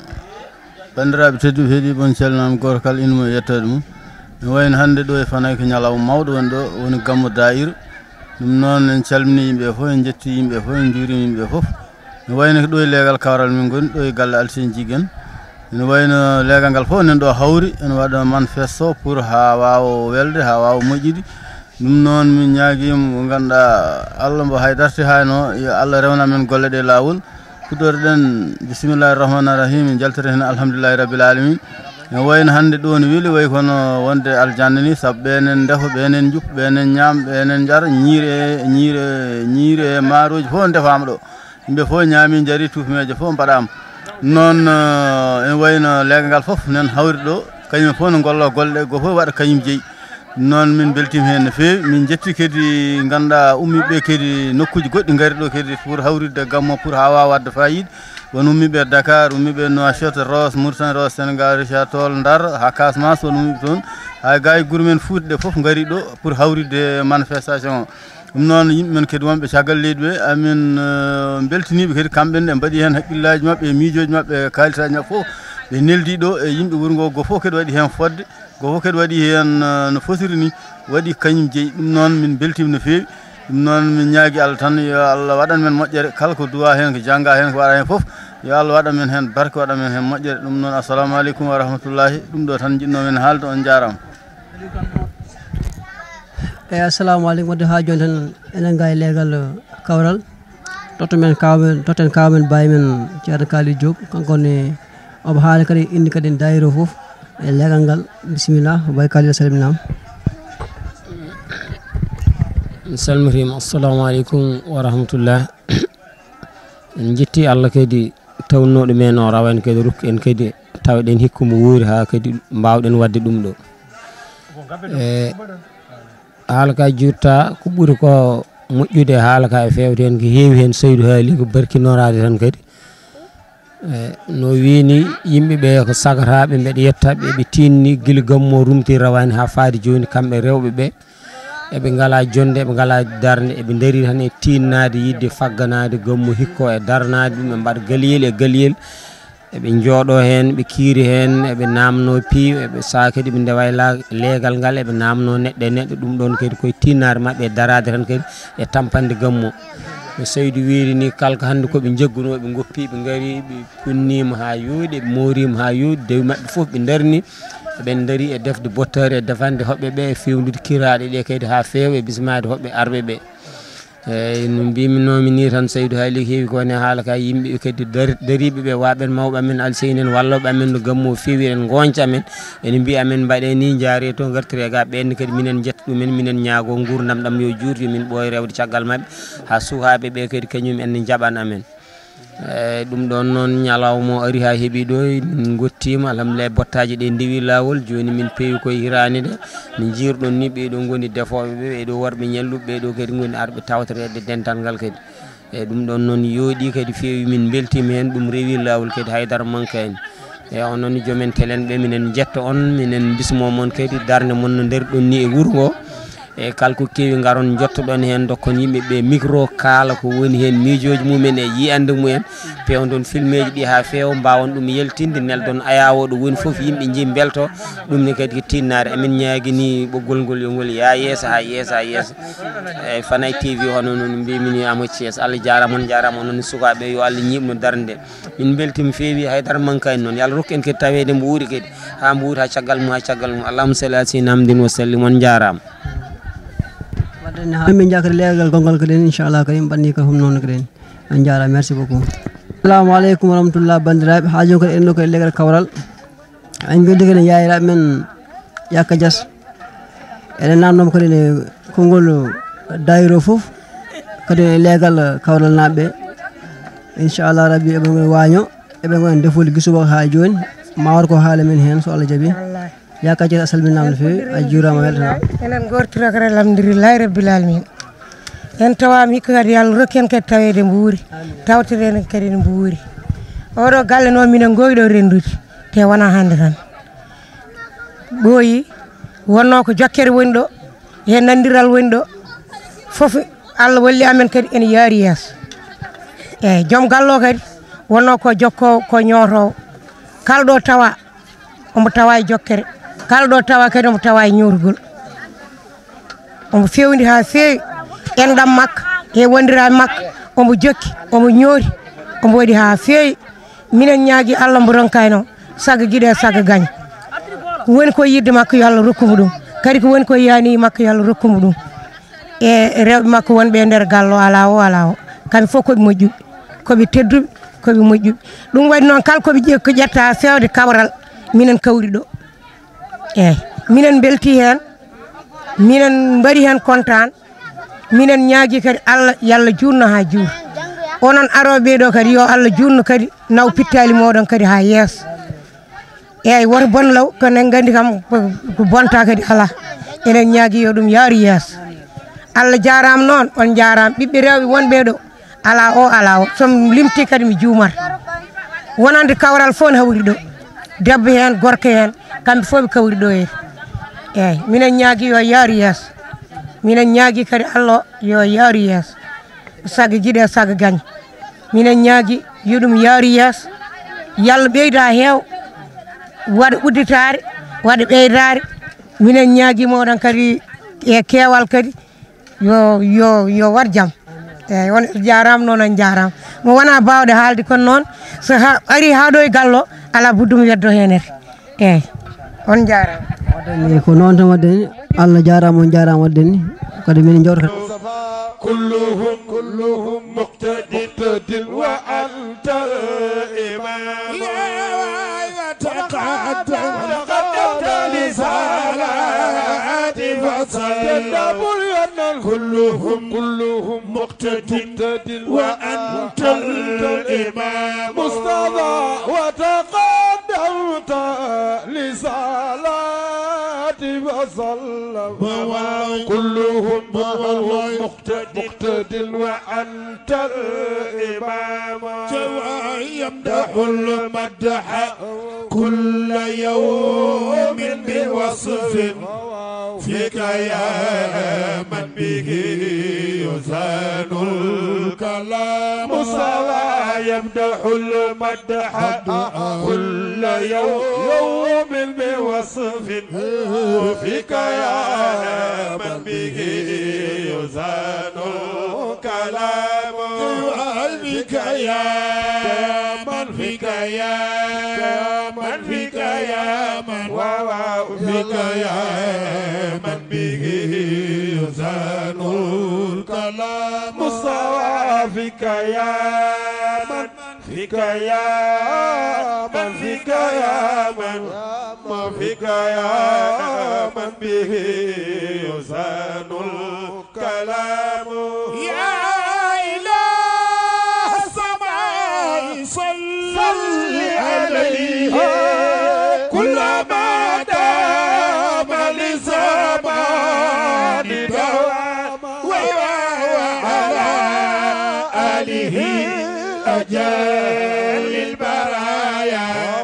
bandiraɓe tedduɓe heeɗiɓe on calminama goto kala ina mum e yettode mum mi wayno hannde ɗo e Fanayi ko ñalawma mawɗo woni ɗo woni gammu dayira ɗum noon en calmini yimɓe fof en jetti yimɓe fof en juurima yimɓe fof mi wayno ko ɗo e leegal kawral min goni ɗo e galle Alseyni Jiguen ene wayno leegal ngal fof nen ɗo hawri ene waɗa manifeste o pour ha wawa welde ha wawa moƴƴude ɗum noon min ñaaguima mo ganduɗa Allah mbo haydarti hayno yo Allah rewna men golle ɗe lawol fuɗɗorde ɗen bisimillahi rahmani rahim en jaltiri hen alhamdulillahi rabbil alamin ene wayno hannde ɗo ne weeli way kono wonde aljanna ni saabu ɓenen defa ɓenen juppa ɓenen ñaam ɓenen jara ñiire ñiire ñiire maaroji fof defama ɗo yimɓe fof ñaami jaari tufumeje fof mbaɗama noon ene wayno leegal ngal fof nen hawri ɗo kañum fof ne gollo golle ɗe goto fof waɗa kañum jeeyi noon min beltima hen no fewi min jetti kadi ganduɗa ummiɓe kadi nokkuji goɗɗi gaari ɗo kadi pour hawridde gammo pour ha wawa wadde fayida won ummiɓe Dakar ummiɓe Nouakchott Ross Mauritanie Ross Sénégal Richard Toll Ndar ha Casamance won ummiɓe toon ha ga e guure men Fouta ɗe foof gaari ɗo pour hawridde manifestation o ɗum noon yimɓe men kadi wonɓe caggal leydi ɓe amin beltiniɓe kadi kamɓene ɓe mbaɗi hen haqqillaji mabɓe e miijoji mabɓe e kalitaji mabɓe fof ɓe neldi ɗo e yimɓe wuuro ngo go fof kadi waɗi hen fodde go fof kadi waɗi hen no fotiri ni waɗi kañum jeeyi ɗum noon min beltima no fewi ɗum noon min ñaagui Allah tan yo Allah waɗan men moƴƴere kala ko duwa hen ko jangga hen ko waɗa hen foof yo Allah waɗa men hen barke waɗa men hen moƴƴere ɗum noon assalamu aleykum wa rahmatullahi ɗum ɗo tan jinnomen haalde on jarama eyyi assalamu aleykum wadde ha joni tan enen ga e leegal kawral totta men kawmen totten kawmen baye men ceerno Kali Diop kankone omo haali kadi indi kadi dayiro foof e leegal ngal bisimilla Baye Kali a salminama mi salmitima assalamu aleykum wa rahmatullah en jetti Allah kadi tawnoɗo men o rawane kadi rokki en kadi tawɗen hikka mo wuuri ha kadi mbawɗen wadde ɗum ɗo e haala ka jutta ko ɓuuri ko moƴƴude haala ka e fewde hen ko heewi hen Seydou haali ko barkinorade tan kadi no wini yimɓeɓe ko sagataɓe mbeɗa yettaɓe ɓe tinni guila gammo rumti rawani ha faadi joni kamɓe rewɓeɓe eɓe ngala jonde eɓe ngala darde eɓe daari tan e tinnade yidde fagganade gammo hikko e darnade ɗum ɓe mbaɗa galiyel e galiyel eɓe jooɗo hen ɓe kiiri hen eɓe namno piiw eɓe sa kadi ɓe ndewa leegal ngal eɓe namno neɗɗo e neɗɗo ɗum ɗon kadi koye tinnare mabɓe e darade tan kadi e tampande gammo no Seydou wiiri ni kalko hande koɓe jagguno ɓe goppi ɓe gaari ɓe punnima ha yooɗi ɓe morima ha yooɗi dewi mabɓe foof ɓe darni eɓen daari e defde bottare e defande hoɓɓeɓe e fewnude kiraɗe ɗe kadi ha fewa e bismade hoɓɓe arɓeɓe eyyi no mbiminomi ni tan Seydou haali heewi ko woni haala ka yimɓe kadi daariɓeɓe waɓen mawɓe amen alseyni en walloɓe amen no gammo fewi en gonca amen ene mbiya amen mbaɗe ni jaare to gartire ga ɓenne kadi minen jetta ɗumen minen ñaago gurdam ɗam yo juurtu min ɓooya rewde caggal mabɓe ha sukaɓeɓe kadi kañum en jaɓan amen eyyi ɗum ɗon noon ñalawma ari ha heeɓi ɗo min gottima alhamdulillah bottaji ɗe ndewi lawol joni min peewi koye hiranide no jiirɗon ni ɓeɗo goni defoɓeɓe ɓeɗo worɓe ñalluɓe ɓeɗo kadi goni arɓe tawtorede dental ngal kadi eyyi ɗum ɗon noon yooɗi kadi feewi min beltima hen ɗum rewi lawol kadi haydara mankani eyyi on noon joomen telen ɓe minen jetta on minen bismomon kadi darde mon no daari ɗon ni e wuuro ngo e kalko kewi garon jottoɗon hen dokkon yimɓeɓe micro kaala ko woni hen miijoji mumen e yiyande mumen pewdon filmeji ɗi ha fewa mbawon ɗum yaltinde neldon ayawo ɗo woni foof yimɓe jii belto ɗum ne kadi ko tinnare amin ñaguini ɓoggol ngol yo ngol ya yeesa ha yeesa ha yeesa eyyi Fanaye T V hono no mbimini Amo Thiès Allah jarama on jarama noon sukaɓe yo Allah ñimno darde min beltima feewi haydara mankani noon yo Allah rokku en kadi tawede mbo wuuri kadi ha mbo wuuri ha caggal mum ha caggal mum allahumma salli ala sayyidina Muhammadin wa sallim on jarama min jakar legal gongal ko den inchallah karim banni ko hum non ko den on jara merci beaucoup assalamu aleykum wa rahmatullah bandiraɓe haajo ko en ɗo koye legal kawral en goddi kadi yayiraɓe men yakka dias eɗen namdoma kadi ne konngol dayiro foof kadi legal kawral naɓe inchallah rabbi eɓe gono waño eɓe gono defoli gisuba ha joni ma war ko haala men hen so Allah jaaɓi yakka dias a salminama no fewi a juurama weltanama enen gortira kadi alhamdulillahi rabbil alamin en tawama hikka kadi Allah rokki en kadi tawede mbo wuuri tawtireden kadi ne mbo wuuri oɗo galle noon minen gowiɗo rendude te wona hande tan ɓooyi wonno ko jokkere woni ɗo e nandiral woni ɗo foof Allah walli amen kadi ene yaari yeeso eyyi joom gallo kadi wonno ko jokkowo ko ñootowo kalɗo tawa omo tawa e jokkere kalɗo tawa kadi omo tawa e ñootugol omo fewndi ha feewi enɗam makko e wondiraɓe makko omo jokki omo ñooti omo waɗi ha feewi minen ñaagui Allah mbo ronkayno sago guiɗe sago gagne ko woni ko yidde makko yo Allah rokkumo ɗum kadi ko woni ko yani makko yo Allah rokkumo ɗum e rewɓe makko wonɓe e nder gallo ala o ala o kamɓe fof koɓe moƴƴuɓe koɓe tedduɓe koɓe moƴƴuɓe ɗum waɗi noon kala koɓe ko ƴetta fewde kawral minen kawri ɗo eyyi minen belti hen minen mbaɗi hen contane minen ñaagui kadi Allah yallah jurno ha juur onon aroɓe ɗo kadi yo Allah jurno kadi naw pittali moɗon kadi ha yeeso eyyi woto bon law kono gandi kam ko bonta kadi ala enen ñaagui yo ɗum yaaru yeeso Allah jarama noon on jarama ɓiɓɓe rewɓe wonɓe ɗo ala o ala o somi limti kadi mi juumat wonande kawral fof ne hawri ɗo debbo hen gorko hen kamɓe fof ɓe kawri ɗo e eyyi minen ñaagui yo yaaru yeeso minen ñaagui kadi Allah yo yaaru yeeso sago guiɗe sago gagne minen ñaagui yo ɗum yaaru yeeso yallah ɓeyda heew waɗa udditare waɗa ɓeydare minen ñaagui moɗon kadi e keewal kadi yo yo yo wat jaam eyyi on jarama noon on jarama mo wona bawɗe haalde kono noon so ari ha ɗo e gallo ala buddum weddo henete eyyi on jarama waddani ko noon tan waddani Allah jarama on jarama waddani kadi min jawta كلهم كلهم مقتدي وأنت الإمام يتقدم تقدمت لصلاة فصلب كلهم كلهم مقتدي وأنت الإمام مصطفى وتقدمت لصلاة فصلب كلهم مقتد وأنت الإمام يمدح المدح كل يوم بوصف فيك يا من به يزان الكلام صلى يمدح المدح كل يوم بوصف فيك يا من به يزان الكلام فيك يا من فيك يا من فيك يا من فيك يا من به يزان الكلام مصطفى فيك يا من فيك يا من فيك يا من ما فيك يا من به يزان الكلام يا إله السماء صل عليه كلما دام لزمان دوام وعلى آله أجل البرايا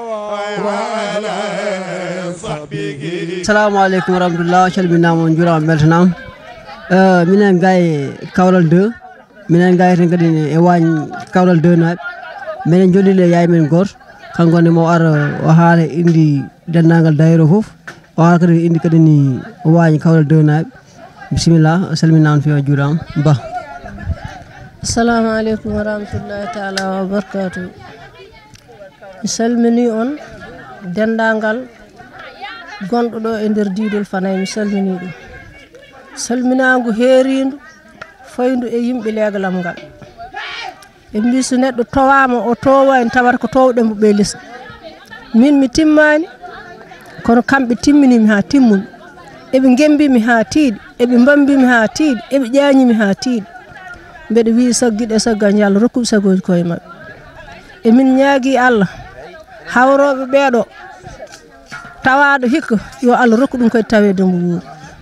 وعلى صحبه. السلام عليكم ورحمة الله وبركاته. من جرام بلتنام. minen gay kawral deux minen gay tan kadi e wañ kawral deux naɓe minen jolile yaay men goto kanko ne mo ara o haala indi dendagal dayro foof o haala kadi indi kadi ni o wañ kawral deux naɓe bisimillah salminama fi o juurama ba. assalamu aleykum wa rahmatullahi taala wa barakatuh. mi salmini on dendagal gonɗo ɗo e nder diidol Fanaye mi salmini ɗum salminagu heerindu faydu e yimɓe legalam ngal e mbi so neɗɗo towama o towa en tawata ko towɗe mo ɓe lesdi min mi timmani kono kamɓe timminimi ha timmumi eɓe gembimi ha tiiɗi eɓe bambimi ha tiiɗi eɓe ƴañimi ha tiiɗi mbeɗa wi sagguiɗe saggal Allah rokkuɓe sagoji koye mabɓe emin ñaagui Allah hawroɓe ɓeɗo tawaɗo hikka yo Allah rokku ɗum kadi tawede mo wuuri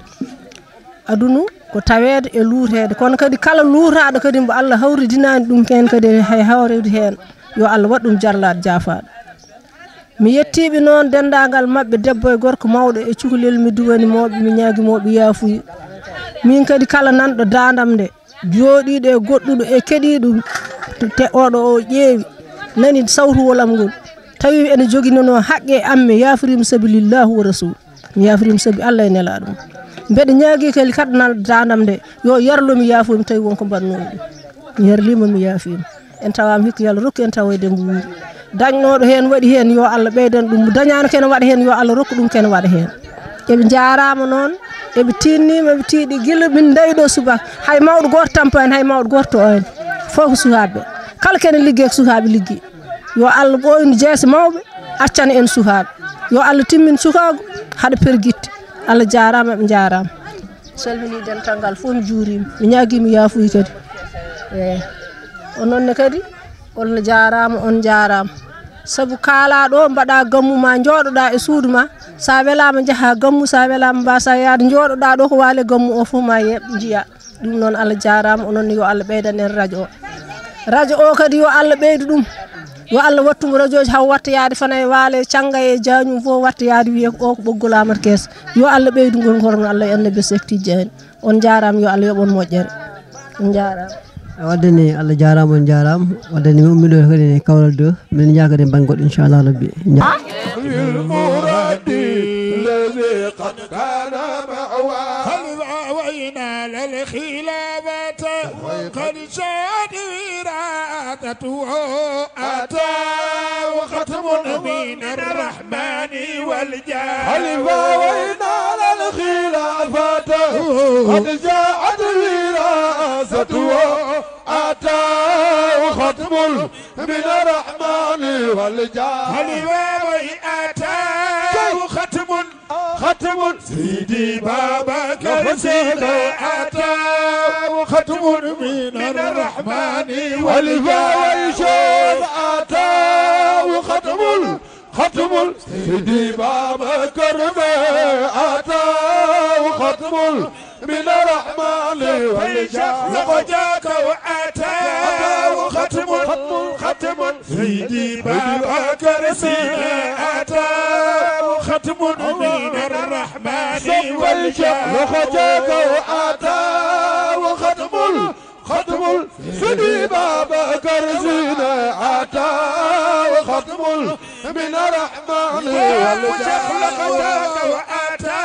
adunu ko tawede e luutede kono kadi kala luutaɗo kadi mbo Allah hawridinani ɗum ken kadi hay hawrede hen yo Allah waɗ ɗum jarlade jafaɗo mi yettiɓe noon dendagal mabɓe debbo e gorko mawɗo e cukalel mi duwani moɓe mi ñaguimoɓe yaafuya min kadi kala nanɗo dadam nde jooɗiɗo e goɗɗuɗo e keɗiɗo te oɗo o ƴeewi nani sawtuwolam ngol tawi ene joguinono haqqe amme yafirima sabilillahu wa rasul mi yafirima sabi Allah e nelaɗo mum mbeɗa ñaagui kadi kaɗanal dadam nde yo yarlomi yaafumi tawi wonko mbannomi ɗum mi yarlima mi yaafima en tawama hikka yo Allah rokku en tawoyde mbo wuuri dañnoɗo hen waɗi hen yo Allah ɓeydan ɗum dañano kene waɗa hen yo Allah rokku ɗum kene waɗa hen eɓe jarama noon eɓe tinnima eɓe tiiɗi guila min dawi ɗo subaka hay mawɗo goto tampani hay mawɗo goto to oyni fof ko sukaɓeɓe kala kene ligguey ko sukaɓe liggi yo Allah ɓoynu jeese mawɓe accana en sukaɓe yo Allah timmin sukagu haɗa perguitte Allah jarama ɓe jarama salmini dental ngal fof mi juurima mi ñaguimi yaafuyi kadi eyi ononne kadi on jarama on jarama saabu kaala ɗo mbaɗa gammu ma jooɗoɗa e suudu ma sa welama jaaha gammu sa welama mbasa yaade jooɗoɗa ɗo ko waale gammu o fof ma yeɓ jiiya ɗum noon Allah jarama onon yo Allah ɓeydan en radio o radio o kadi yo Allah ɓeydu ɗum yo Allah wattumo radio ji haw watta yaade Fanaye Waalo canga e jañum fof watta yaade wiye o ko ɓoggol Amadou Kesso yo Allah ɓeydu ngol gorno Allah e annabi Seck Tidiane on jarama yo Allah yoɓon moƴƴere on jarama waddani Allah jarama on jarama waddani mi ummiɗo kadi ne kawral deux min jagade banggoɗo inchallah rabbi قد كان معواه وينال الخلافة قد شاد إرادته أتى وختم من الرحمن والجاه خليفة وينال الخلافة قد جاءت وراثته أتى وختم من الرحمن والجاه خليفة وأتى وختم ختم سيدي بابا كرسيد أتى وختم من الرحمن والفايشون أتى وختم ختم سيدي بابا كرم أتى وختم من الرحمن والفايشون لقجاك وأتى ختم ختم سيدي بابا كرسينا أتى ختم من الرحمن والجاه لقجاك وأتى ختم ختم سيدي بابا كرسينا أتى ختم من الرحمن والجاه لقجاك وأتى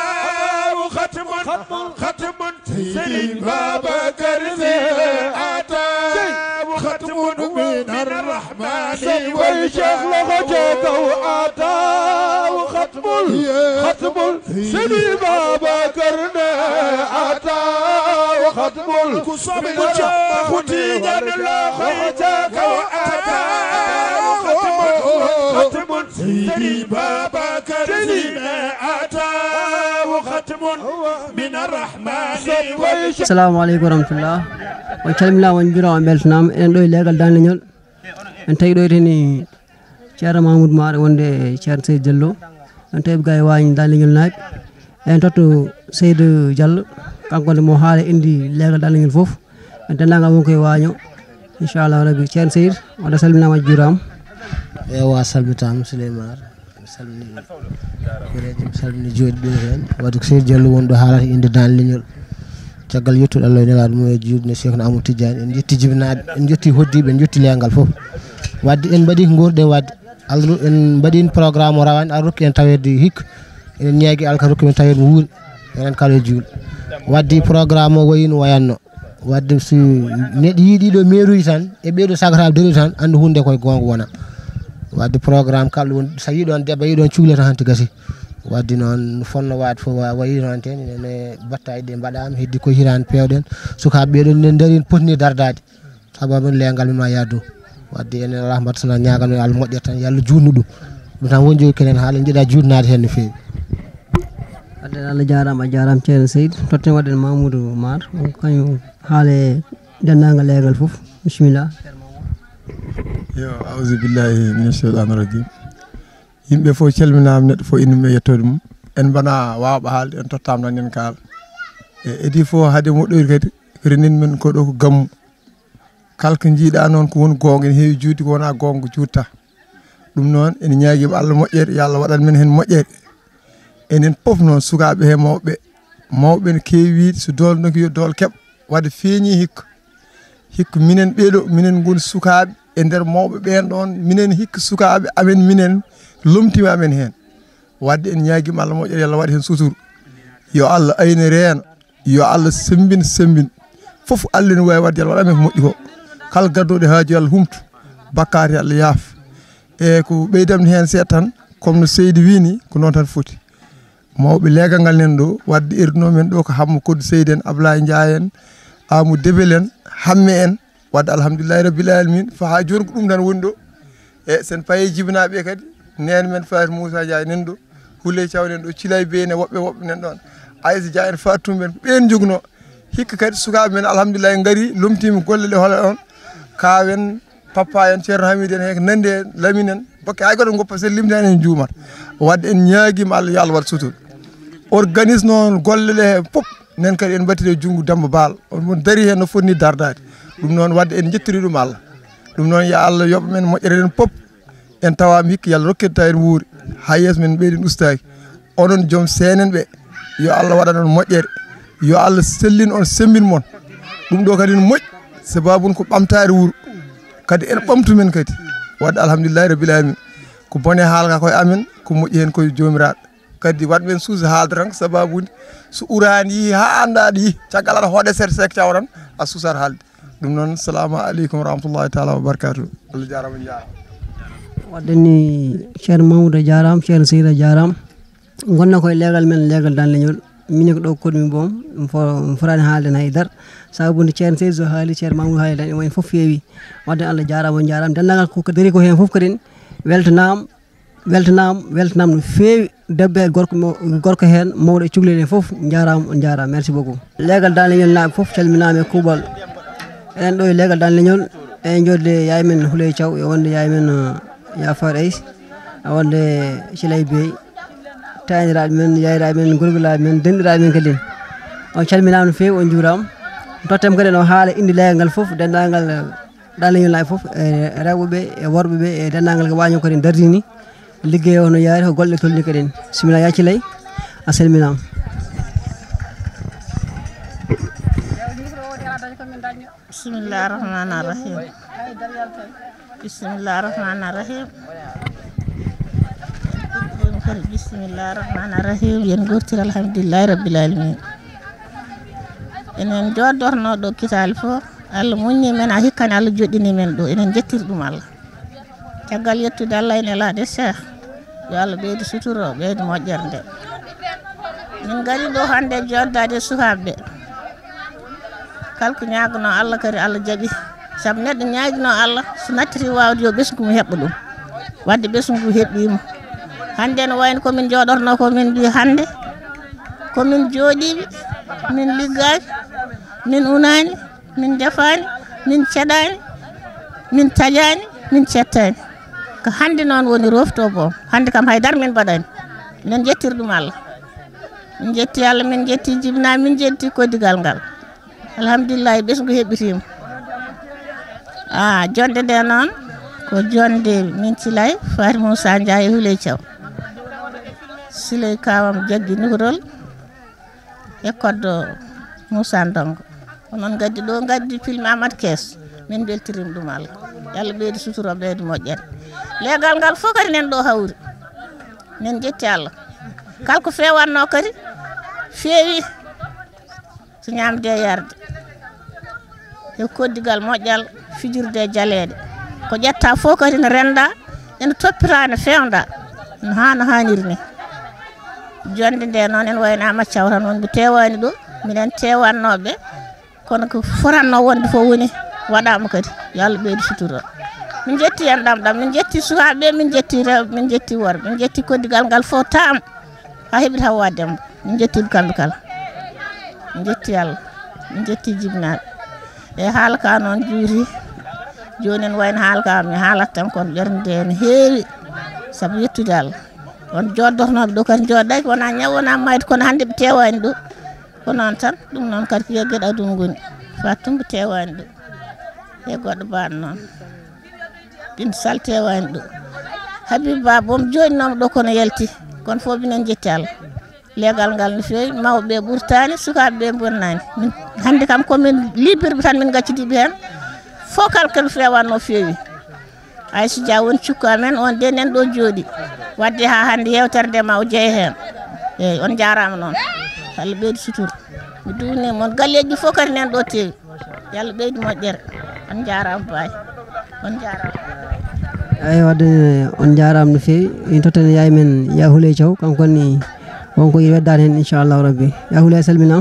ختم ختم سيدي بابا كرسينا أتى ختم من الرحمن والجاه لقجاك وأتى ختم ختم سيدي بابا كرنا أتى ختم من ختي جن لقجاك وأتى ختم ختم سيدي بابا كرسينا أتى ختم من الرحمن والجاه. السلام عليكم ورحمة الله. وكلمنا ونجرا وملتنام إن دوي لقال دانيال أنت يدوي تاني شهر محمود مار وندي شهر سيد جلو أنت يبغى يوين دانيال نايب أنت تو سيد جلو كان كل محال إندي لقال دانيال فوف أنت نعم ممكن يوانيو إن شاء الله ربي شهر سيد ولا سلمنا وجرام. يا سلمتام سليمان سلمني كريم سلمني جود بيرن ودك سيد جلو وندو حالات إندي دانيال caggal yettude Allah nelaɗo mum e juuɗe Cheikhna Amadou Tidiane en jetti jibinaɓe en jetti hoddiɓe en jetti lengal fof wadde en mbaɗi ko gurɗe wadde Allah en mbaɗin programme o rawani ar rokki en tawede hikka en ñaagui Allah ka rokki men tawede mo wuuri enen kala e juuɗe wadde programme o wayino wayanno wadde so neɗɗo yiiɗiɗo mairie tan e ɓeeɗo sagataɓe dari tan andi hunde koye gonga wona wadde programme kala won sa yiiɗon debbo yiiɗon cuhlata hanti gasi wadde noon fonno waade fof wayi noon ten ene battaji ɗe mbaɗama heddi ko hirani pewɗen sukaɓe ɓeɗon ne daari potni dardade sababu lengal men ma yaado wadde enen ala mbatta tan ñagal men Allah moƴƴere tan yallah jutnu ɗum ɗum tan woni jogi kenen haala jiiɗa jutnade hen no fewi wadde Allah jarama a jarama ceerno Seydou totten waɗen Mamoudou Mar kañum haale dendagal leegal foof bisimilla yo auzu billahi mina shaytani rajim yimɓe fof calminama neɗɗo fof inde mum e yettode mum en bana wawɓe haalde en tottama tan en kaala e edi fof haade moɗɗoyri kadi renin men ko ɗo ko gammu kala ko jiiɗa noon ko woni gonga ene heewi juutde ko wona gonga juutta ɗum noon ene ñaaguima Allah moƴƴere yo Allah waɗan men hen moƴƴere enen poof noon sukaɓe he mawɓe mawɓe ne keewi wiide so doole noon ko yo doole keeɓa wadde feeñi hikka hikka minen ɓeeɗo minen goni sukaɓe e nder mawɓe ɓen ɗon minen hikka sukaɓe amen minen lomtima amen hen wadde en ñaaguima Allah moƴƴere yo Allah waɗa hen suturu yo Allah ayne reena yo Allah sembina sembina foof Allah ne wawi wadde yo Allah waɗa men ko moƴƴi ko kala gaddoɗo haaju yo Allah humtu bakkate yo Allah yaafa e ko ɓeydamde hen seeɗa tan comme no Seydou wini ko noon tan foti mawɓe leegal ngal nen ɗo wadde erdunomen ɗo ko Hamma Kodou Seydou en Ablaye Ndiaye en Amadou Debel en Hamme en wadde alhamdulillahi rabbil alamin fa ha joni ko ɗum tan woni ɗo e sen payi jibinaɓe kadi nene men Fatou Moussa Dia nan ɗo Houleye Thiaw nan ɗo Thilay Bey woɓɓe woɓɓe nan ɗon Aïssa Dia en Fatou men ɓen jogno hikka kadi sukaɓe men alhamdulillahi gaari lomtima golle ɗe hola on kawen papa en Ceerno Hamidou en hek nande Lamine en bakke hay goto goppa sen limtani en juumat wadde en ñaaguima Allah yo Allah waɗa sutur organise noon golle ɗe fof nen kadi en battide junggo Demba Baal on mon daari hen no fonni dardade ɗum noon wadde en jettori ɗum Allah ɗum noon yo Allah yoɓa men moƴƴere en pop en tawama hikka yalla rokkita en wuuri ha yeeso men ɓeyden ustaki onon joom senen ɓe yo Allah waɗan on moƴƴere yo Allah sellin on sembin mon ɗum ɗo kadi ne moƴƴi sababun ko ɓamtare wuuro kadi en ɓamtu men kadi wadde alhamdulillahi rabbil alamin ko bone haalka koye amen ko moƴƴi hen koye jomiraɗo kadi waɗmen suusa haalde tan sababude so urani yi ha andaɗo yi caggal aɗa hooɗe seeɗa sek caw tan a suusat haalde ɗum noon salamu aleykum wa rahmatullahi taala wa barakatuh Allah jarama jarama waɗani ceerno Mamoudou a jarama ceerno Seydou a jarama gonna koye leegal men leegal dan leñol minen ko ɗo koɗumi boom ɗum forani haalde haydara sababude ceerno Seydou so haali ceerno Mamoudou haali tan woni foof feewi wadde Allah jarama jarama dendagal ko daari ko hen foof kadin weltanama weltanama weltanama no feewi debbo e gorko gorko hen mawɗo e cukalel en foof jarama on jarama merci beaucoup leegal dan leñol naaɓe foof calminama e kuuɓal eɗen ɗo e leegal dan leñol e jodde yaye men Houleye Thiaw e wonde yaye men Yafar Aïs e wonde Thilay Bey taniraɓe men yayiraɓe men gorgolaɓe men denɗiraɓe men kadi on calminama no feewi on juurama tottem kadi no haala indi leegal ngal fof dendagal dal leñol lay fof e rewɓeɓe e worɓeɓe e dendagal ko waño kadi dardini liggey o no yaari ko golle tolni kadi bisimilla yacci lay a salminama bismillahir rahmanir rahim bismillahir rahmanir rahim bismillahir rahmanir rahim yen gortir alhamdulillahi rabbil alamin enen jodorno do kital fo Allah muñi men a hikkani Allah joddini men do enen jettir dum Allah tagal yettude Allah ene laade cheikh yo Allah beedi suturo beedi mojjerde min gari do hande joddade sukabe kalko ñaagno Allah kadi Allah jabi sab neddo ñaagno Allah so nattiri wawde yo besgu mu hebba dum wadde besgu hebbimo hande no wayno ko min jodorno ko min bi hande ko min jodibi min liggay min unani min defani min cedani min tajani min cettani ko hande non woni rofto bom hande kam haydar min badani min jettir dum Allah min jetti Allah min jetti jibna min jetti kodigal ngal alhamdulillah besgu hebbitima ah jonde de non ko jonde min cilay Fatou Moussa Ndiaye Huley Thiaw silay kawam jaggi nugrol e koddo Moussa Ndongo onon gaddi do gaddi film Amad Kes min beltirim dum Allah yalla beedi suturo beedi mojjere legal ngal fo kadi nen do hawri nen jetti Allah kalko fewanno kadi feewi so ñamde yarde e koddigal mojjal fijirde jaleede ko ƴetta fo kadi ne renda ene toppira ne fewnda no hano hanirni jonde nde noon en wayno Amadou Thiaw tan wonɓe tewani ɗo minen tewannoɓe kono ko foranno wonde fof woni waɗama kadi yo Allah ɓeydi suturo min jetti en ɗamɗam min jetti sukaɓe min jetti rewɓe min jetti worɓe min jetti koddigal ngal fof tam ha heeɓi Hawa Demba min jettiɓe kamɓe kala min jetti Allah min jetti jibinaɓe e haala ka noon juuri joni en wayno haala ka mi haalat tan kono ɓernde no heewi saabu yettude Allah on joddornoɓe ɗo kadi jodɗaki wona ñaw wona mayde kono hande ɓe tewani ɗo ko noon tan ɗum noon kadi ko yeggueɗe aduna goni Fatou ɓe tewani ɗo e goɗɗo baɗo noon ɗin sal tewani ɗo Habib Ba boom joɗinoma ɗo kono yalti kono fof minen jetti Allah legal ngal no fewi mawɓe ɓurtani sukaɓeɓe bonnani min hande kam komin libirɓe tan min gaccitiɓe hen fof kala kene fewanno fewi Aïssa Dia woni cikku amen on de nen ɗo jooɗi wadde ha hande yewtere nde ma o jeeye hen eyyi on jarama noon Allah ɓeydi suturo mi duwni moon galleji fof kadi nen ɗo tewi yalla ɓeydi moƴƴere on jarama Baye on jarama eyi wadde on jarama no fewi in tottane yaye men Ya Huley Thiaw kankone wonko yiɗi weddade hen inchallahu rabbi Ya Huley a salminama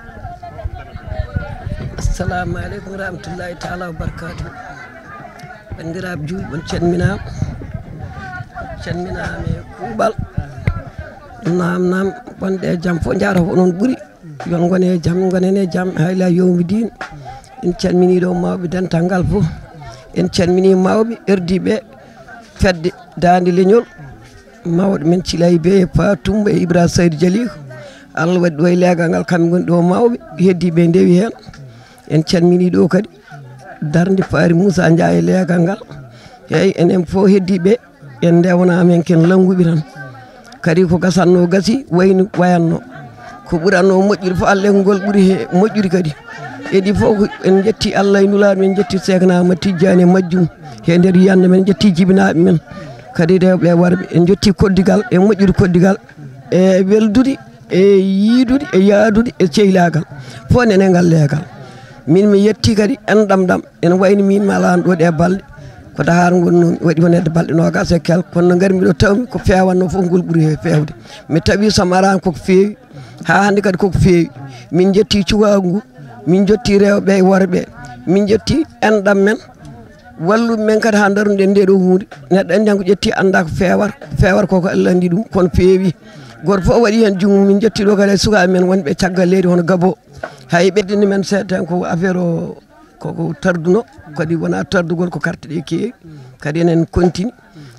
assalamu aleykum wa rahmatullahi taala wa barakatuh bandiraɓe julɓe on calminama calminama e kuuɓal nam nam wonde e jaam fof jara ko onon ɓuuri yon gone e jaam gonen e jaam hayla yowmi din en calmini ɗo mawɓe dental ngal fof en calmini mawɓe erdiɓe fedde dande leñol mawɗo men Cilay be e Fatumba e Ibra Saydou Dialiko Allah waɗi ɗo e leegal ngal kamɓe goni ɗo mawɓe heddiɓe ndewi hen en calmini ɗo kadi darde Faari Moussa Ndiaye e leegal ngal eyyi enen fof heddiɓe en ndewnama en ken langguɓe tan kadi ko gasanno gasi wayno wayanno ko ɓuranno moƴƴude fof Allah ngol ɓuuri he moƴƴude kadi eɗi fof en jetti Allah e nulaɗo men jetti Segnama Tidiane majjum he nder yiyande men jetti jibinaɓe men kadi rewɓe e worɓe en jetti koddigal e moƴƴude koddigal e weldude e yiidude e yaadude e ceylagal fof nene ngal leegal min mi yetti kadi en ɗamɗam ene wayno min mi alano ɗo ɗe balɗe ko dahar gonnomi waɗi wonede balɗe nogas e kel kono garmi ɗo tawmi ko fewanno fof ngol ɓuuri he fewde mi tawi somi arani koko fewi ha hande kadi koko fewi min jetti cukagu ngu min jetti rewɓe e worɓe min jetti enɗam men walluɓe men kadi ha daruɗen nde ɗo hunde neɗɗo andi ko ƴetti anda ko fewar fewar koko Allah andi ɗum kono fewi goto fof waɗi hen junggo min jetti ɗo kadi e sukaɓe men wonɓe caggal leydi hono Gabo hay ɓeddini men seeɗa tan ko affaire o koko tarduno kadi wona tardugol ko carte ɗe kewi kadi enen continue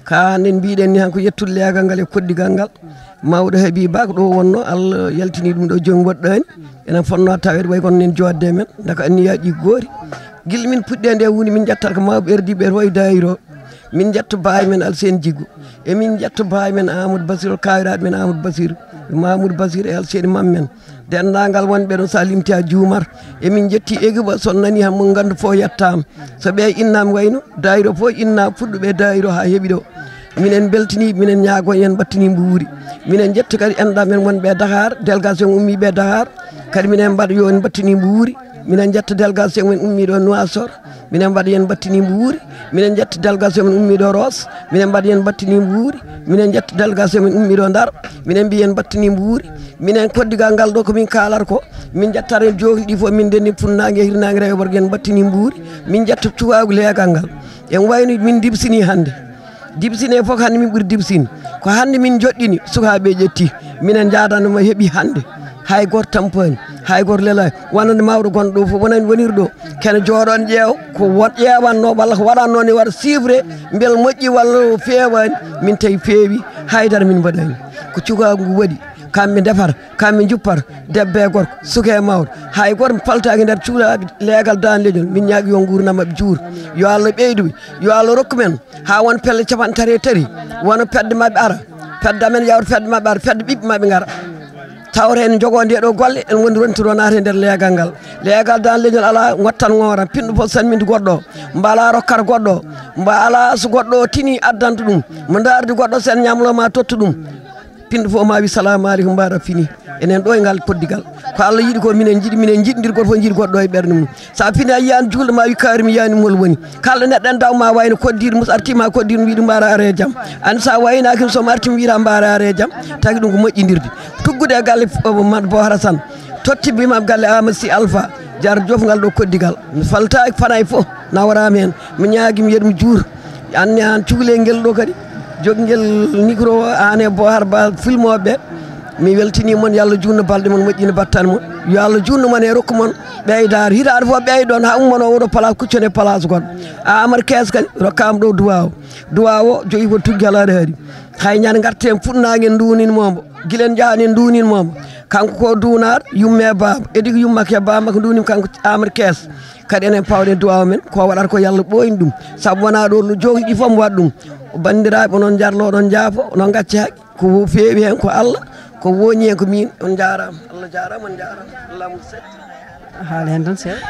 ka nen mbiɗen ni han ko yettude leegal ngal e koddigal ngal mawɗo heeɓi ba ko ɗo wonno Allah yaltini ɗum ɗo joni woɗɗani enen fonno tawede way kono nen jodde men daka anniyaji goori guila min puɗɗe nde hunde min jettata ko mawɓe erdiɓe to e dayiro min jetta baay men Alsene Djigo e min jetta baay men Amadou Basir kawiraɗo men Amadou Basir Mamoudou Basir e Alsene Mammen dendagal wonɓe ɗon sa limti a juumar emin jetti équipe son nani han mo gandu fo yettama so ɓe innama wayno dayiro fo inna fuɗɗoɓe dayiro ha heeɓi ɗo minen beltini minen ñaago yen battini mbuuri minen jetti kadi enɗam men wonɓe Dakar délégation ummiɓe Dakar kadi minen mbaɗa yo en battini mbuuri minen jetta délégation men ummiɗo Nouakchott minen mbaɗa yen battini mbuuri minen jetta délégation men ummiɗo Ross minen mbaɗa yen battini mbuuri minen jetta délégation men ummiɗo Ndar minen mbi yen battini mbuuri minen koddigal ngal ɗo komin kalata ko min jettata en joohi ɗi fof min denni funnague e hirnague rewo worgo en battini mbuuri min jetta cukagu leegal ngal en wayno min dibsini hande dibsine fof hande min ɓuuri dibsini ko hande min joɗɗini sukaɓe ƴetti minen jadanoma heeɓi hande hay goto tampani hay goto lelani wonande mawɗo gonɗo ɗo fof wonani woniri ɗo kene jooɗon ƴeew ko won ƴewanno walla ko waɗanno ne waɗa chiffré beel moƴƴi walla fewani min tawi feewi haydara min mbaɗani ko cukagu ngu waɗi kamɓe defata kamɓe juppata debbo e gorko suka e mawɗo hay goto paltaki nder cuuɗaɓe leegal dande leñol min ñaagui yo gurdam mabɓe juur yo Allah ɓeydoɓe yo Allah rokku men ha won pelle capanɗe tati e tati wona pedde mabɓe ara pedde amen yawta pedde mabɓe ara pedde ɓiɓɓe mabɓe gara tawre en jogo nde ɗo golle en woni rontiro naate nder leegal ngal leegal dan leñol ala wattan ngoran pinɗo fof salminde goɗɗo mba ala rokkata goɗɗo mba ala so goɗɗo tini addanta ɗum mo darde goɗɗo sen ñamloma totta ɗum pinɗo fof ma wi salamu aleykum mbaɗa fini enen ɗo e ngal poddigal ko Allah yiiɗi ko minen jiiɗi minen jiɗidir goto fof jiiɗi goɗɗo e ɓerde mum sa fini a yiyani julɗo ma wi kaari mi yiyani mol woni kala neɗɗo en dawma wayno koddiɗo mus artima koddiɗo wiiɗi mbara are jaam an sa waynaki somo artima wiiɗa mbara are jaam tagi ɗum ko moƴƴidirde tuggude e galle Mad Bo Harassane totti bimam galle Amadou Sy Alpha jar jofngal ɗo koddigal mi faltaki fanay fof nawarama hen mi ñaagui mi yeɗmi juur anne an cukalel guel ɗo kadi joguel micro ane Bo Har Ba filmoɓe mi weltini mon yo Allah junno balɗe mon moƴƴina battane mon yo Allah junno mon e rokku mon ɓeydare hitande fof ɓeyɗon ha ummono oɗo place kuccone place goɗɗo Amadou Kees kadi rokkama ɗo duwa o duwa o jogui ko tuggi alaɗa haari hay ñande garte en funnague en duninmomo guilen jahani en duninmomo kanko ko duunar yumme baba edi ko yummake baba ko dunim kanko Amadou Kees kadi enen pawɗen duwaw men ko waɗata ko Yallah ɓoyni ɗum saabu wona ɗo no joogi ɗi fof mo waɗa ɗum bandiraɓe onon jarloɗon jaafo onon gacci haqqe ko feewi hen ko Allah ko woni hen ko min on jarama Allah jarama on jarama Allah mo set haala hen tan seeɗa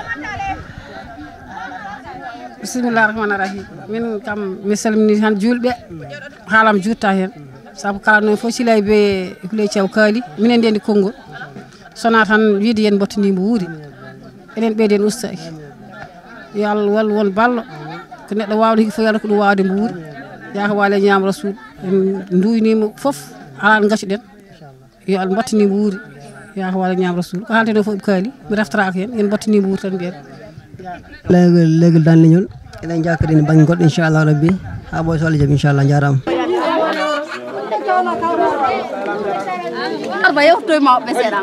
bisimillahi rahmani rahim min kam mi salmini tan julɓe haalam jutta hen saabu kala noon fof silay be Houleye Thiaw kaali minen ndendi konngol sona tan wiide yen mbattanimo wuuri enen ɓeyden ustaki yo Allah wallu won ballo ko neɗɗo wawde hikki fof yalla ko ɗum wawde mbo wuuri yaaka waale ñaam rasul en duynimo foof ala ɗo gaciɗen yo Allah mbattanimo wuuri yaaka waale ñaam rasul ko haalete ɗo fof ɓe kaali mi reftoraka hen yen mbattanimo wuuri tan mbiyen legal legal dan leñol enen jakade ne banggue goɗɗo inchallah rabbi ha ɓoy so Allah jaaɓi inchallah jarama arba yewtoy mawɓe seeɗa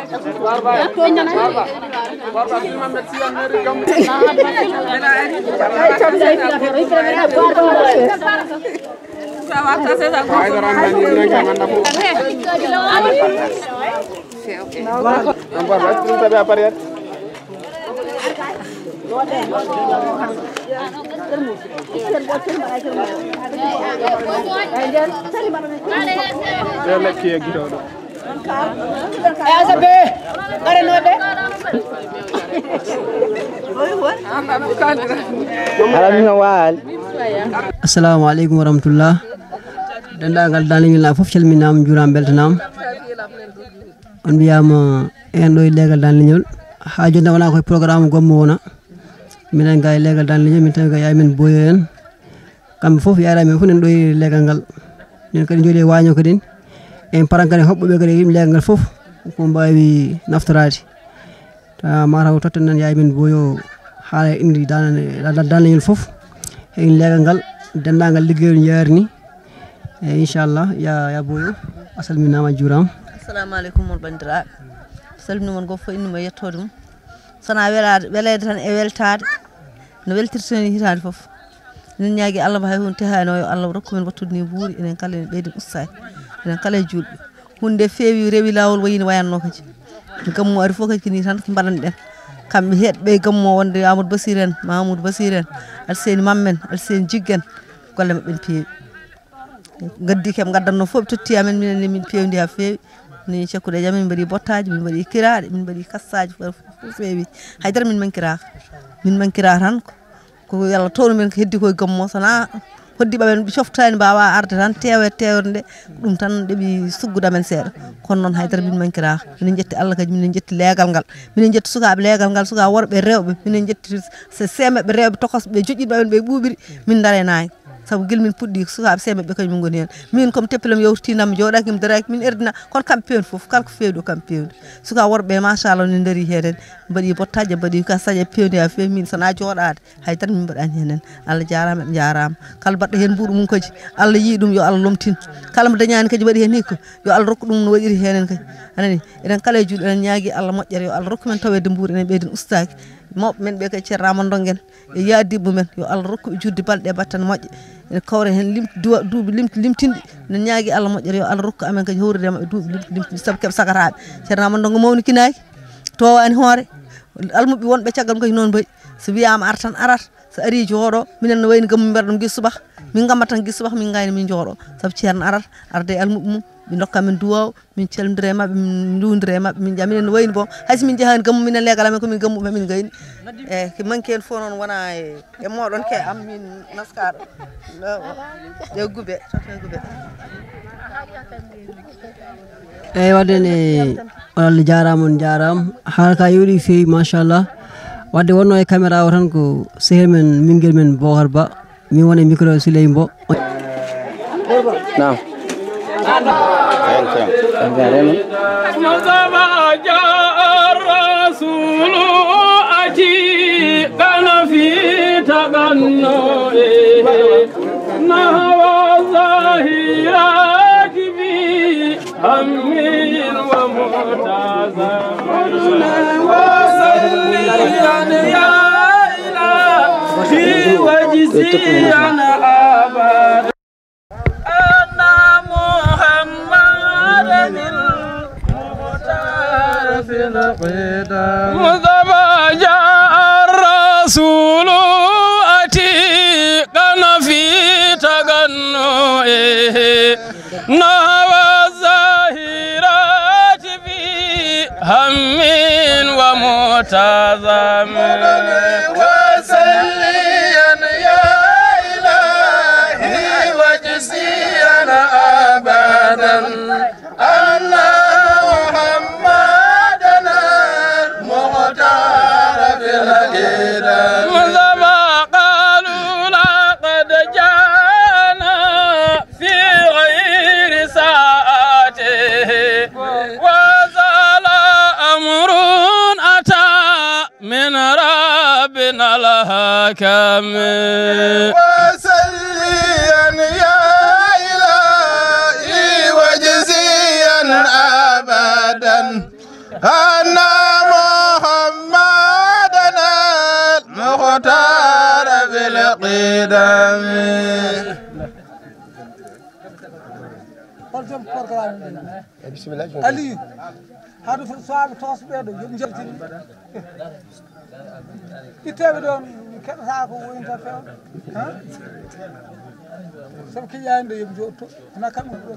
assalamu aleykum wa rahmatullah dendagal daleñol na foof calminama juurama beltanama on mbiyama en ɗo e leegal dan leñol ha jonde wona koye programme gommo wona minen ga e leegal dan leñol min tawi ga yaay men boyo en kamɓe foof yarami fof nen ɗo e leegal ngal min kadi jooɗi e waño kadin en paran kadi hoɓɓeɓe kadi yim leegal ngal foof ko mbawi naftorade ta mataw totten nan yaay men boyo haala indi dan leñol foof e leegal ngal dendagal liggueyol jarni e inchallah ya ya boyo a salminama a juurama assalamu aleykum mon bandiraɓe salmini mon gof fof innima yettode mum sona welade welede tan e weltade no weltirtoni hitande foof enen ñaagui Allah mo hay hunde tehani o yo Allah rokku men wattude ni buuri enen kala en ɓeydi ustay enen kala e julɓe hunde feewi rewi lawol wayino wayanno kaji gammo ari fof kadi kini tan ko mbaɗan ɗen kamɓe heɗɓe gammo wonde Amadou Bassir en Mamadou Bassir en Alseni Mammen Alseni Jiggen golle mabɓe ne peewi gaddi keɓe gaddanno fof ɓe totti amen minen min pewndi ha feewi ni cekkuɗe jam min mbaɗi bottaji min mbaɗi kiraɗe min mbaɗi kassaji fof feewi haydara min mankiraka min mankira tan ko yalla towno men ko heddi koye gammo sona hoddiɓe men ɓe coftani mbawa arde tan tewe tewre nde ɗum tan ɗeɓi suggude amen seeɗa kono noon haydara min mankiraka minen jetti Allah kadi minen jetti leegal ngal minen jetti sukaɓe leegal ngal suka worɓe rewɓe minen jetti semeɓe rewɓe tokosɓe joƴƴiɓe amen ɓe ɓuuɓiri min daare nayi saabu guila min puɗɗi sukaɓe semeɓe kañum goni hen min comme teppelam yawtinam joɗaki mi daraki min erdina kono kamɓe pewni foof kala ko fewi ɗo kamɓe pewni suka worɓe machallah ne daari hen mbaɗi bottaji mbaɗi kassaji pewni ha fewi min sona joɗade haydara min mbaɗani henen Allah jarama ɓe jarama kala mbaɗɗo hen ɓuuɗo mum kadi Allah yii ɗum yo Allah lomtin kala mo dañani kadi waɗi hen hikka yo Allah rokku ɗum no waɗiri henen kadi anani eɗen kala e julɗe eɗen ñaagui Allah moƴƴere yo Allah rokku men tawede mbuur enen ɓeyden ustaki mawɓe men ɓe kadi ceerno Amadou Ndonguen e yaadibbo men yo Allah rokkuɓe judde balɗe battane moƴƴe ene kawre hen limti duuɓi limti limtinɗi ne ñaagui Allah moƴƴere yo Allah rokku amen kadi hawrude mabɓe duuɓi limti limtinɗi saabu keeɓe sagataɓe ceerno Amadou Ndonguen mawnikinaki towani hoore almuɓe wonɓe caggal mum kadi noon mbayi so wiyama ar tan arat so ari jooɗo minen no wayno gammu mbeɗa ɗum guila subaka min gammat tan guila subaka min gayna min jooɗo saabu ceerno arat arde e almuɓe mum ɓe dokka men duwaw min calmodira e mabɓe min lundira e mabɓe min jaa minen no wayno bon hayso min jahani gammu minen leegal amen komin gammuɓe min gayni e ko manque en fof noon wona e moɗon ke am min naskaɗo e gube toto gube eyyi wadde ne Allah jarama on jarama haala ka yewɗi fewi machallah wadde wonno e caméra o tan ko sehel men minguel men Bocar Ba min woni micro Souley Mbo nam الرسول أتي كان في تغنى نهو الظاهرات في أمين ومعتزى وصليا يا إلهي وجزيا أبدا مصطفى جاء الرسول أتيقن في تغنوئه نهوى الظاهرات في هم ومعتزم وسليا يا إلهي وجزيا أبدا أن كم وسليا يا إلهي وجزيا أبدا أن محمدنا المختار بالقدم بسم الله علي هذا في الصعب تصبح ينجر iteɓe ɗon keɗata ko woyinta fewn saabu kiyande yomi jotto ana kamɓe ɗo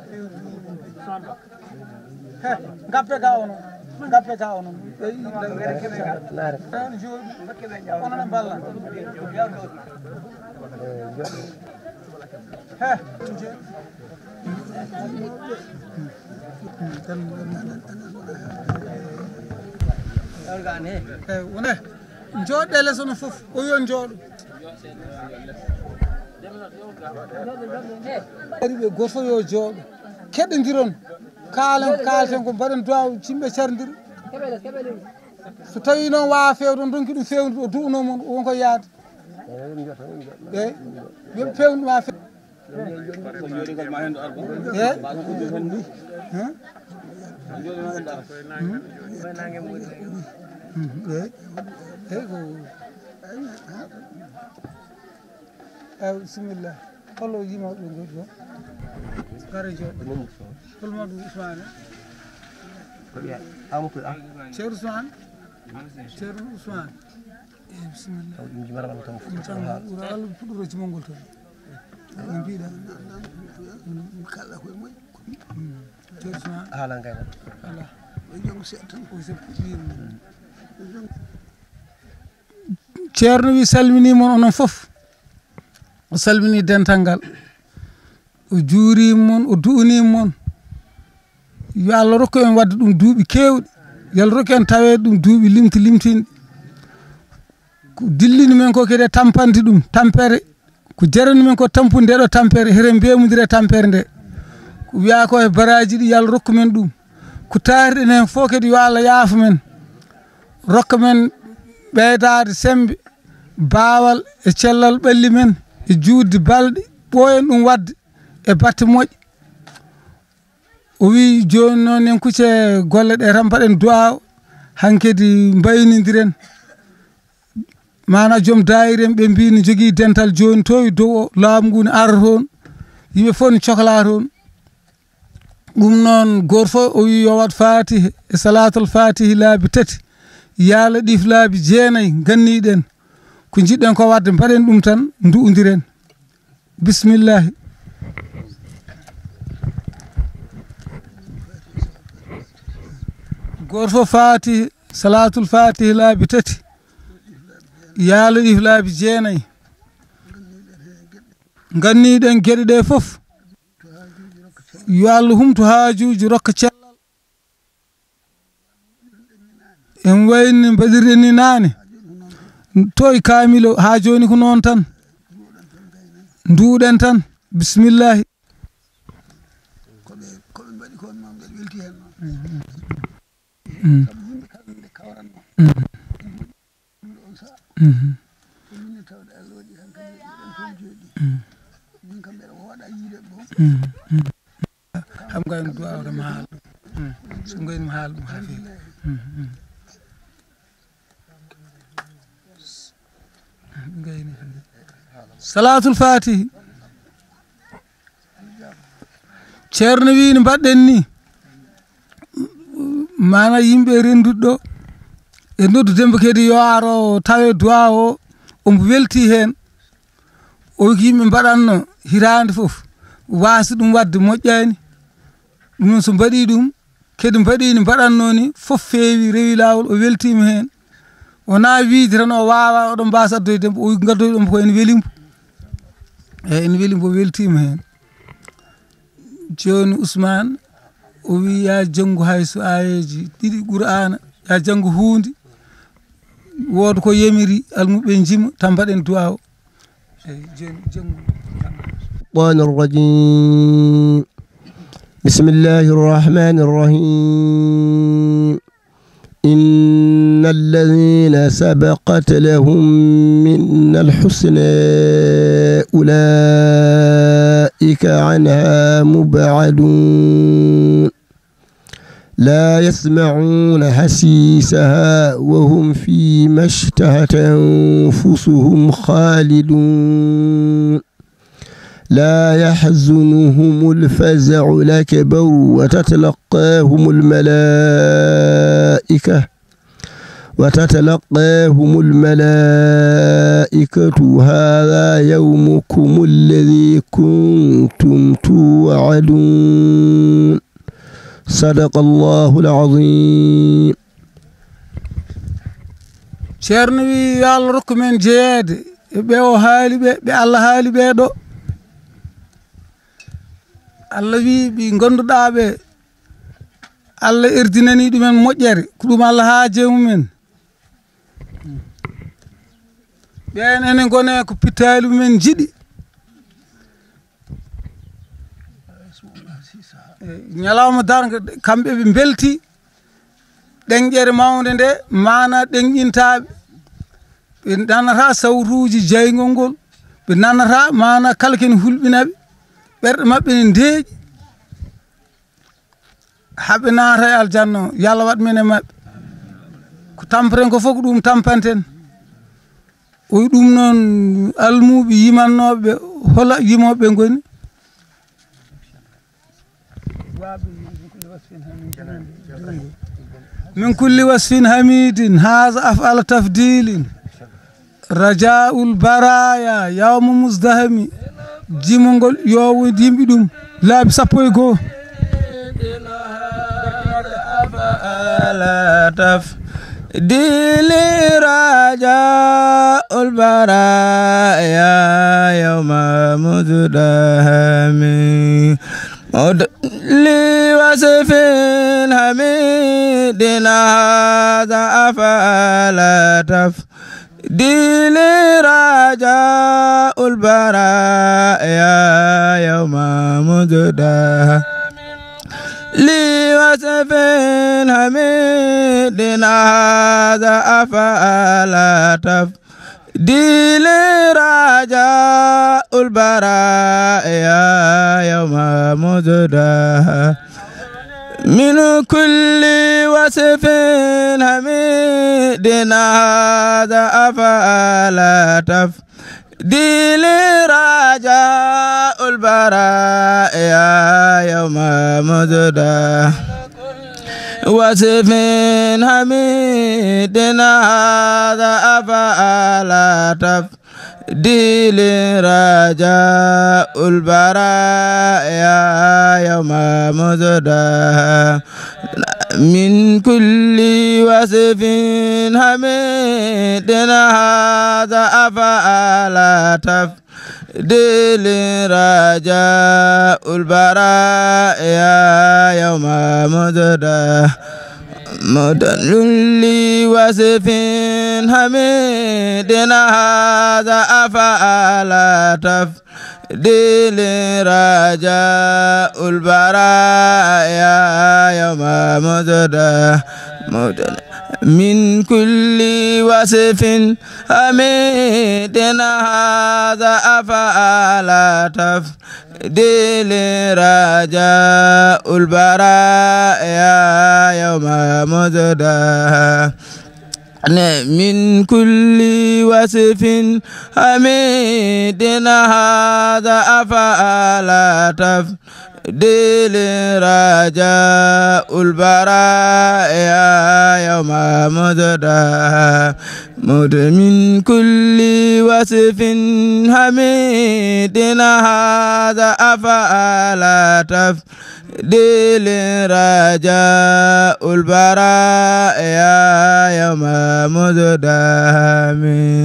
he gappe ga ono gappe ga ono ɓeyi fen jooɗi onone balla he eyyi wone jooɗe less ono foof o yo jooɗo ari ɓe goto fof yo jooɗo keɗodiron kaalen kalten ko mbaɗen duwaw cimɓe cardiri so tawi noon wawa fewde on donki ɗum fewnude o du'uno mon wonko yaade eyyi yoɓe pewnu ɗum ha fe eyyi eyi bisimillah hollo yima ɗum goɗɗo ɗo gare jooɗo holma ɗum Ousmane ceerno Ousmane ceerno Ousmane eyi bisimillah tan ɓuura Allah puɗɗoro cimol tan no mbiɗa kalɗa koye moƴ ceerno Ousmane haala ngayna ala o jongo seeɗa tan koye so puɗɗima ceerno wi salminimon onon fof o salmini dental ngal o juurimon o du'unimon yo Allah rokku en wadde ɗum duuɓi kewɗi yo Allah rokku en tawe ɗum duuɓi limti limtinɗi ko dillini men ko kede tampande ɗum tampere ko jarani men ko tampude ndeɗo tampere here mbemodire tampere nde ko wiya ko e baraji ɗi yo Allah rokku men ɗum ko taariɗen hen fof kadi yo Allah yaafa men rokka men ɓeydade sembe baawal e cellal ɓalli men e juutde balɗe ɓooyen ɗum wadde e batte moƴƴe o wi joni noon en kucce golle ɗe tan mbaɗen du'a hankkadi mbaynodiren mana joom dayire en ɓe mbi ne jogui dental joni to e dow o laamu ngu ne ara toon yimɓe fof ne cohla toon ɗum noon goto fof o wi yo wat fatiha e salatul fatihi laabi tati ya laɗif laabi jeenayyi ganniɗen ko jiɗɗen ko wadde mbaɗen ɗum tan du'odiren bisimillahi goto fof fatiha salatul fatihi laabi tati ya laɗif laabi jeenayyi ganniɗen gueɗe ɗe fof yo Allah humto haajuji rokka cellal en wayni mbaɗirɗen ni naane to e kamilo ha joni ko noon tan nduɗen tan bisimillahi ham gayno du'a ma haal so gayni ma haal ɗum ha fewi salatul fatihi ceerno wi no mbaɗɗen ni mana yimɓe renduɗo ɗo e noddu dembo kadi yo aro tawe du'a o omo welti hen o wi yimɓe mbaɗanno hirande foof wasi ɗum wadde moƴƴani ɗum noon so mbaɗi ɗum kadi mbaɗi ni mbaɗanno ni foof feewi rewi lawol o weltima hen wona wiide tan o wawa oɗon mbasa addoyde o wi gaddoyɗomo ko ene welimbo eyyi ene welimbo o weltima hen joni Ousmane o wi ya janggu hayso ayeji ɗiɗi Qur'ana ya janggu hunde wooda ko yamiri almuɓe jima tan mbaɗen du'a o eyyi joni janggu الشيطان الرجيم بسم الله الرحمن الرحيم إن الذين سبقت لهم من الحسنى أولئك عنها مبعدون لا يسمعون حسيسها وهم فيما اشتهت أنفسهم خالدون لا يحزنهم الفزع الأكبر وتتلقاهم الملائكة وتتلقاهم الملائكة هذا يومكم الذي كنتم توعدون صدق الله العظيم. شيرني يا الله ركمن جيد بيو هالي بي الله هالي بيدو Allah wi ɓe gonduɗaɓe Allah erdinani ɗumen moƴƴere ko ɗum Allah haaje mumen ɓen ene gone ko pittali mumen jiɗi ñalawma darga kamɓe ɓe belti ɗenƴere mawde nde mana ɗenƴintaɓe ɓe nanata sawtuji jaygol ngol ɓe nanata mana kala ken hulɓinaɓe ɓerɗe maɓɓe ne ndeeƴi haɓe naata e aljanna yalla waɗ men e maɓɓe ko tamperen ko fof ko ɗum tampanten o o wi ɗum noon almuɓe yimannoɓe hola yimoɓe ngoni min kulli wasfin hamidin haza afala tafdilin rajaul baraya yawma musdahami jimongol yowo yimɓe ɗum laabi sappo e goho أفلا تفديل رجاء البرايا يوم مزدهم لوصف حميد هذا أفلا تفديل رجاء البرايا يوم مزدهم لوصف حميد هذا أفلا تفديل رجاء البرايا يوم مزدها من كل وصف حميد هذا أفلا تفديل رجاء البرايا يوم مزدها وصف حميد هذا أفلا تفديل رجاء البرايا يوم مزدها من كل وصف حميد هذا أفلا تفديل رجاء البرايا يوم مزدها مدل لوصف حميد هذا أفلا تفديل رجاء البرايا يوم مزدها مدل من كل وصف حميد هذا أفلا تفديل رجاء البرايا يوم مزدها من كل وصف حميد هذا أفلا تفديل رجاء البرايا يوم مزدها من كل وصف حميد هذا أفلا تفديل رجاء البرايا يوم مزدها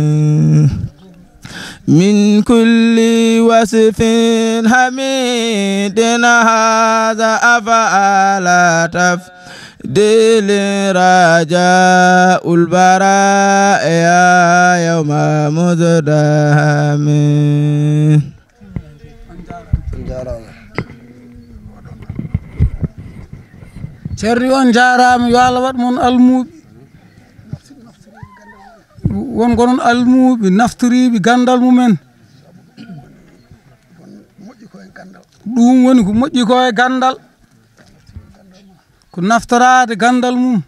من كل وصف حميد هذا أفلا تفديل رجاء البرايا يوم مزدها ceerni on jarama yo Allah wat mon almuɓe won gonon almuɓe naftoriɓe gandal mumen ɗum woni ko moƴƴi ko e gandal ko naftorade gandal mum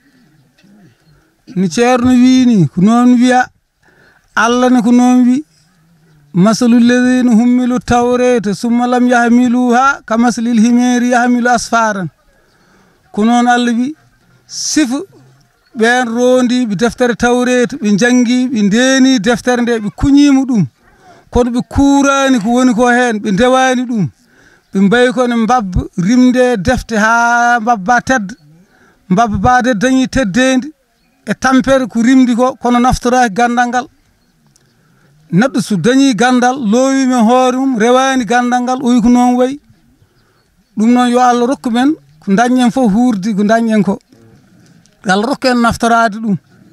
ni ceerno wini ko noon wiya Allah ne ko noon wi masalul ladina hummilu tawreta summa lam yahmiluha kamasalil himeri yahmilu asfaran ko noon Allah wi sifa ɓen rondi ɓe deftere tawreta ɓe jangi ɓe ndeni deftere nde ɓe kuñima ɗum kono ɓe kurani ko woni ko hen ɓe ndewani ɗum ɓe mbayi kono mbabba rimde defte ha mbabba tedda mbabba bade dañi teddedi e tampere ko rimdi ko kono naftoraki gandal ngal neɗɗo so dañi gandal lowimi hoore mum rewani gandal ngal o wi ko noon wayi ɗum noon yo Allah rokku men ko dañen fof hurdi ko dañen ko Allah rokku en naftorade ɗum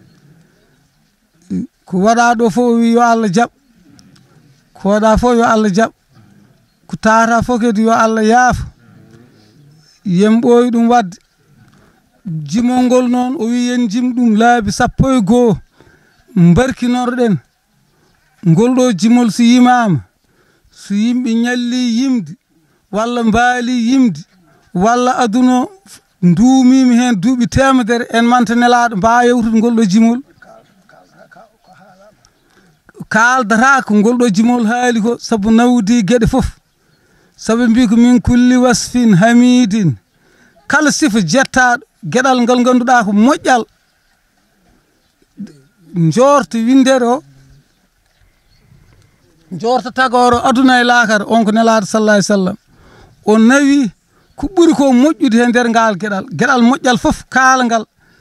ko waɗa ɗo fof wi yo Allah jaɓ ko waɗa fof yo Allah jaɓ ko tata fof kadi yo Allah yaafo yen ɓooyi ɗum wadde jimol ngol noon o wi yen jim ɗum laabi sappo e goho mbarkinorɗen ngol ɗo jimol so yimama so yimɓe ñalli yimde walla mbaali yimde walla aduno nduumimi hen duuɓi temedere en manta nelaɗo mbawa yewtude ngol ɗo jimol kaaldata ko ngol ɗo jimol haali ko sabu nawdi geɗe fof sabu mbi ko min kulli wasfin hamidin kala sifa jettaɗo gueɗal ngal ganduɗa ko moƴƴal jorto windere o jorto tagoro aduna e laakara on ko nelaɗo sallah alih sallam o nawi ko ɓuuri ko moƴƴude e nder ngal gueɗal gueɗal moƴƴal fof kaalagal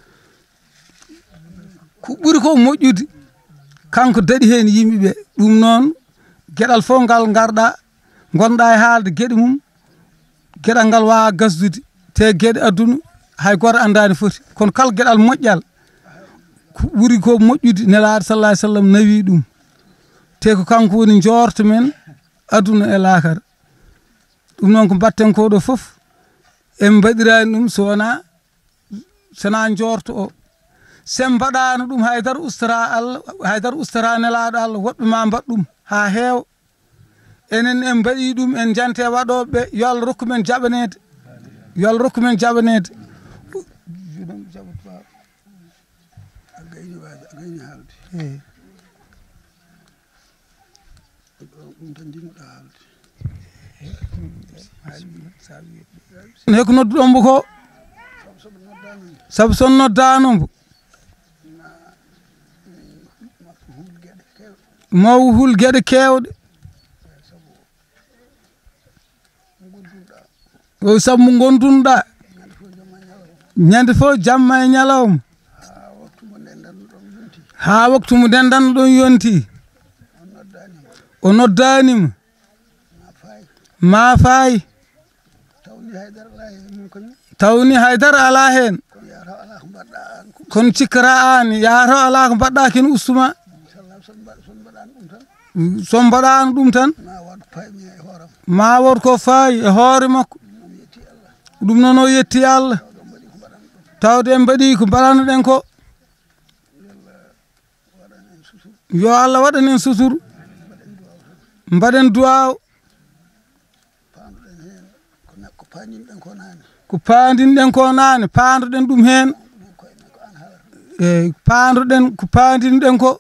ko ɓuuri ko moƴƴude kanko daɗi hen yimɓeɓe ɗum noon gueɗal fof ngal garɗa gonɗa e haalde gueɗe mum gueɗal ngal wawa gasdude te gueɗe aduna hay goto andani foti kono kala gueɗal moƴƴal ko ɓuuri ko moƴƴude nelaɗo sallah alih sallam nawi ɗum te ko kanko woni jorto men aduna e laakara ɗum noon ko mbatten ko ɗo foof en mbaɗirani ɗum so wona sona jorto o sen mbaɗano ɗum haydara ustara Allah haydara ustara nelaɗo Allah woɓɓe ma mbaɗ ɗum ha heewa enen en mbaɗi ɗum en jante waɗoɓe yo Allah rokku men jaɓanede yo Allah rokku men jaɓanede heko nodduɗombo ko saabu son noddanombo maw hul gueɗe kewɗe o saabu mo gondunɗa ñande fof jamma e ñalawma ha waktu mo dendanno ɗon yonti o noddanima ma fayi tawni haydara ala hen kono cikkata an yataw ala ko mbaɗɗa ken ustuma so mbaɗano ɗum tan ma wot ko fayi e hoore makko ɗum noon o yetti Allah tawde en mbaɗi ko mbaɗanoɗen ko yo Allah waɗan en suturu mbaɗen duwaw ko paandinɗen ko nane paandoɗen ɗum hen eyyi paandoɗen ko paandinɗen ko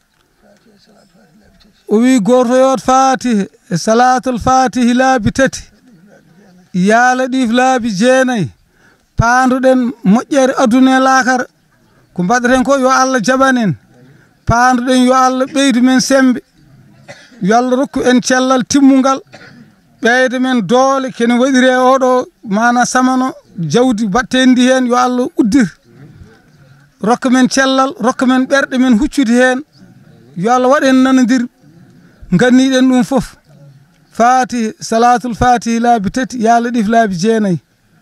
o wi goto yot fatiha e salatul fatihi laabi tati ya laɗif laabi jeenayyi paandoɗen moƴƴere aduna e laakara ko mbaɗeten ko yo Allah jaɓanen paandoɗen yo Allah ɓeydu men sembe yo Allah rokku en cellal timmugal ɓeyda men doole kene waɗire oɗo mana samano jawdi battendi hen yo Allah uddir rokka men cellal rokka men ɓerɗe men huccude hen yo Allah waɗen nanodir ganniɗen ɗum foof fatiha salatul fatihi laabi tati ya laɗif laabi jeenayyi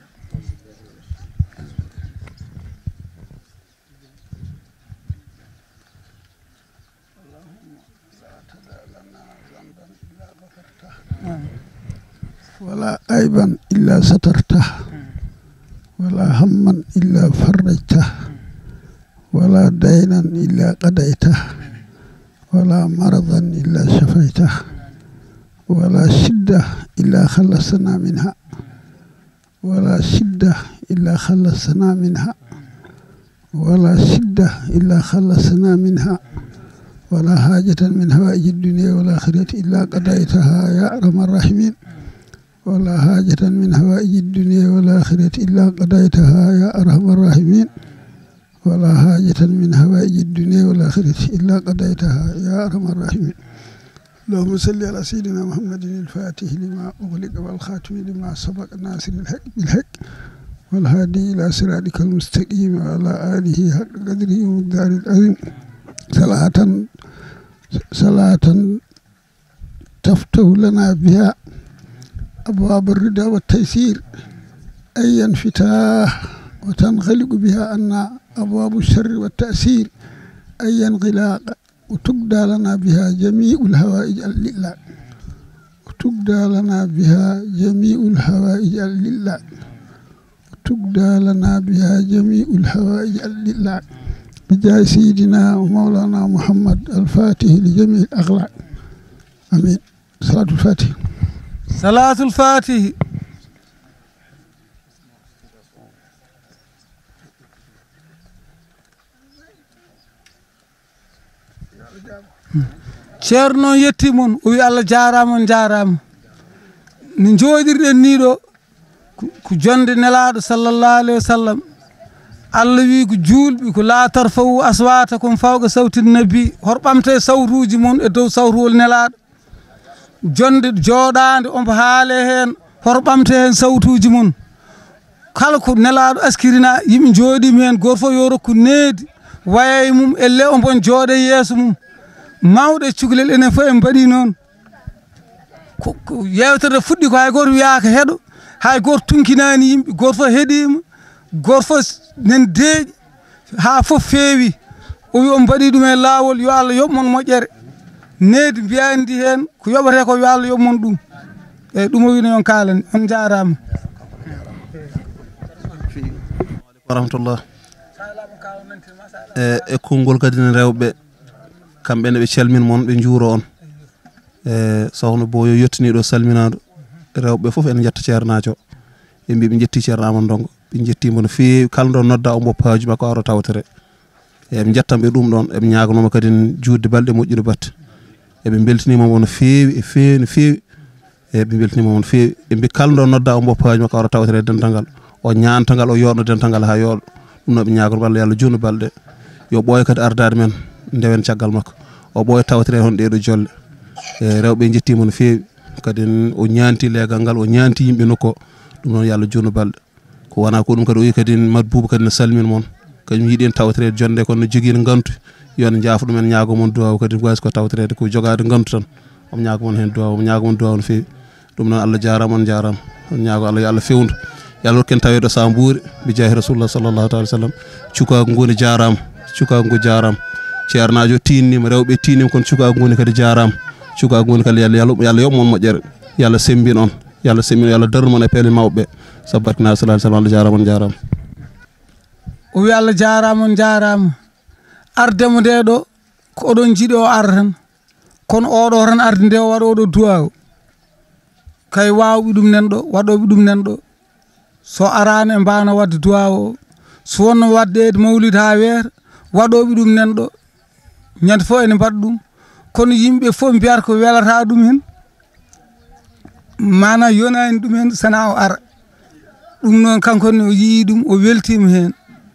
ولا عيبا إلا سترته ولا هما إلا فرجته ولا دينا إلا قضيته ولا مرضا إلا شفيته ولا شدة إلا خلصنا منها ولا شدة إلا خلصنا منها ولا شدة إلا خلصنا منها ولا حاجة من هوائج الدنيا والآخرة إلا قضيتها يا أرحم الراحمين ولا حاجة من هوائج الدنيا والآخرة إلا قضيتها يا أرحم الراحمين ولا حاجة من هوائج الدنيا والآخرة إلا قضيتها يا أرحم الراحمين اللهم صل على سيدنا محمد الفاتح لما أغلق والخاتم لما سبق ناصر الحق بالحق والهادي إلى صراطك المستقيم وعلى آله حق قدره ومقدار العظيم صلاة صلاة تفتح لنا بها أبواب الرضا والتيسير أي انفتاح وتنغلق بها أن أبواب الشر والتأثير أي انغلاق وتقضى لنا بها جميع الهوائج لله وتقضى لنا بها جميع الهوائج لله وتقضى لنا بها جميع الهوائج لله بجاه سيدنا ومولانا محمد الفاتح لجميع الأغلاق آمين. صلاة الفاتح صلاة الفاتح ceerno yetti mon o wi Allah jaarama on jaarama no jooɗirɗen ni ɗo ko jonde nelaɗo sallallahu alayhi wa sallam Allah wi ko julɓe ko la tarfawu aswatakum fawqa sawti nabi horɓamte sawtuji mon e dow sawtuwol nelaɗo jonde jooɗade ombo haale hen horɓamte hen sawtuji mon kala ko nelaɗo askirina yimɓe jooɗima hen goto fof yo rokku needi waya e mum elle o bon jooɗe yeeso mum mawɗe cukalel enen fof en mbaɗi noon ko yewtere fuɗɗi ko hay goto wiyaka heeɗo hay goto tunkinani yimɓe goto fof heeɗima goto fof nen deeƴi ha fof feewi o wi on mbaɗi ɗum e laawol yo Allah yoɓmon moƴƴere needi mbiyani ndi hen ko yoɓate ko yo Allah yoɓmon ɗum eyyi ɗum o wino yon kalani on jarama wa rahmatullah e e konngol kadi ne rewɓe kamɓene ɓe calmin moon ɓe juuro on e sohna Boyo yettiniɗo salminaɗo rewɓe fof ene jetta ceernajo ɓe mbi ɓe jetti ceerno Amadou Ndongo ɓe jettimo no feewi kala ɗo nodda o mboppa haaju makko aro tawtere eɓe jettanɓe ɗum ɗon eɓe ñaganoma kadi juutde balɗe moƴƴude batte eɓe beltinimomo no feewi e feewi no feewi eɓe beltinimomo no feewi ɓe mbi kala ɗo nodda o mboppa haaju makko aro tawtere dental ngal o ñaantal ngal o yoɗno dental ngal ha yooɗo ɗum noɓe ñagono Allah Allah junno balɗe yo ɓooya kadi ardade men ndewen caggal makko o ɓooya tawtere hon ɗeɗo jolle e rewɓe jettimo no feewi kadi o ñaanti leegal ngal o ñaanti yimɓe nokko ɗum noon yo Allah junno balɗe ko wona ko ɗum kadi o wi kadi Madou Boubou kadi ne salmin moon kañum yiiɗi en tawtere jonde kono jogui no gantu yo en jaafo ɗumen ñaago mon duwaw kadi wasi ko tawterede ko jogade gantu tan omo ñaago mon hen duwaw omo ñaago mon duwaw no feewi ɗum noon Allah jarama on jarama on ñaago Allah yo Allah fewndu yo Allah rokken tawedo Sambouri bi jaahi rasulullah sallallahu alaihi wasallam cukago ngoni jarama cukago ngo jarama ceernajo tinnima rewɓe tinnima kono cukago ngoni kadi jarama cukago ngoni kadi yalla yalla yoɓmon moƴƴere yalla sembin on yalla sembin yalla darnu mon e peele mawɓe sabu barkina sallallahu alaihi wasallam Allah jarama on jarama o wi Allah jarama on jarama ardemo nde ɗo ko oɗon jiiɗi o ara tan kono oɗo tan arde nde o waɗa oɗo duwaw kay wawɓe ɗum nan ɗo waɗoɓe ɗum nan ɗo so arani e mbano wadde duwaw o so wonno waddede mawlid ha weeta waɗoɓe ɗum nan ɗo ñande fof ene mbaɗa ɗum kono yimɓe fof mbiyata ko welata ɗum hen mana yonani ɗum hen sana o ara ɗum noon kankone o yii ɗum o weltima hen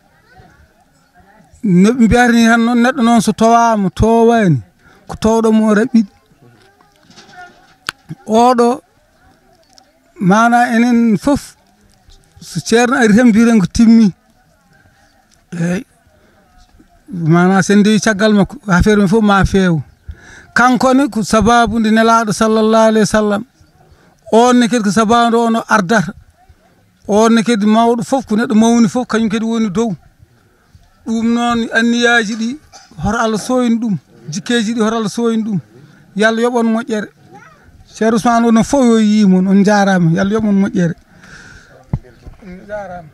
noɓe mbiyata ni tan noon neɗɗo noon so towama towani ko towɗomo raɓɓiɗi oɗo mana enen fof so ceerno ari tan mbiren ko timmi eyyi mana sen dewi caggal makko affaire men fof ma feew kankone ko sababude nelaɗo sallallahu alayhi wa sallam on ne kadi ko sababu ono ardata on ne kadi mawɗo fof ko neɗɗo mawni fof kañum kadi woni dow ɗum noon anniyaji ɗi hoto Allah soyni ɗum jikkeji ɗi hoto Allah soyni ɗum yallah yoɓon moƴƴere ceerno Ousmane onon fof yo yimon on jarama yallah yoɓon moƴƴere jarama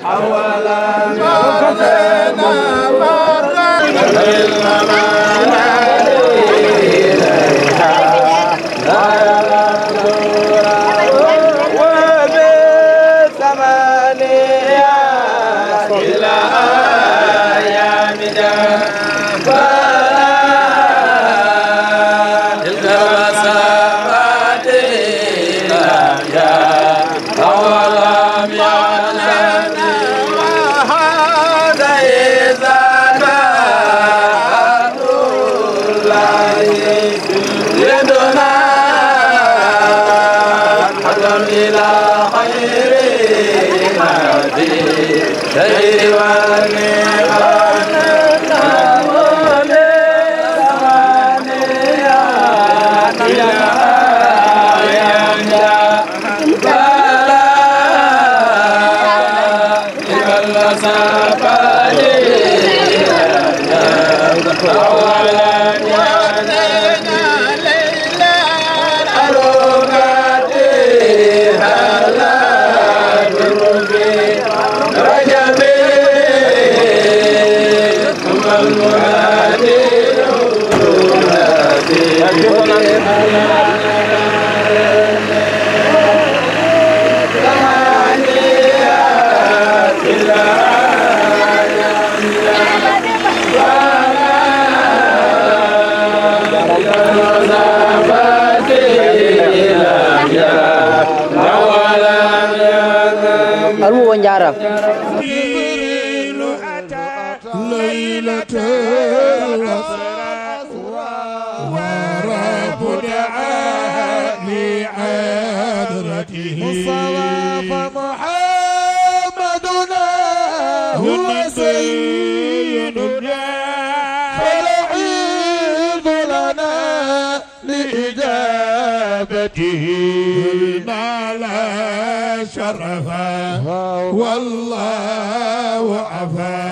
والله عفا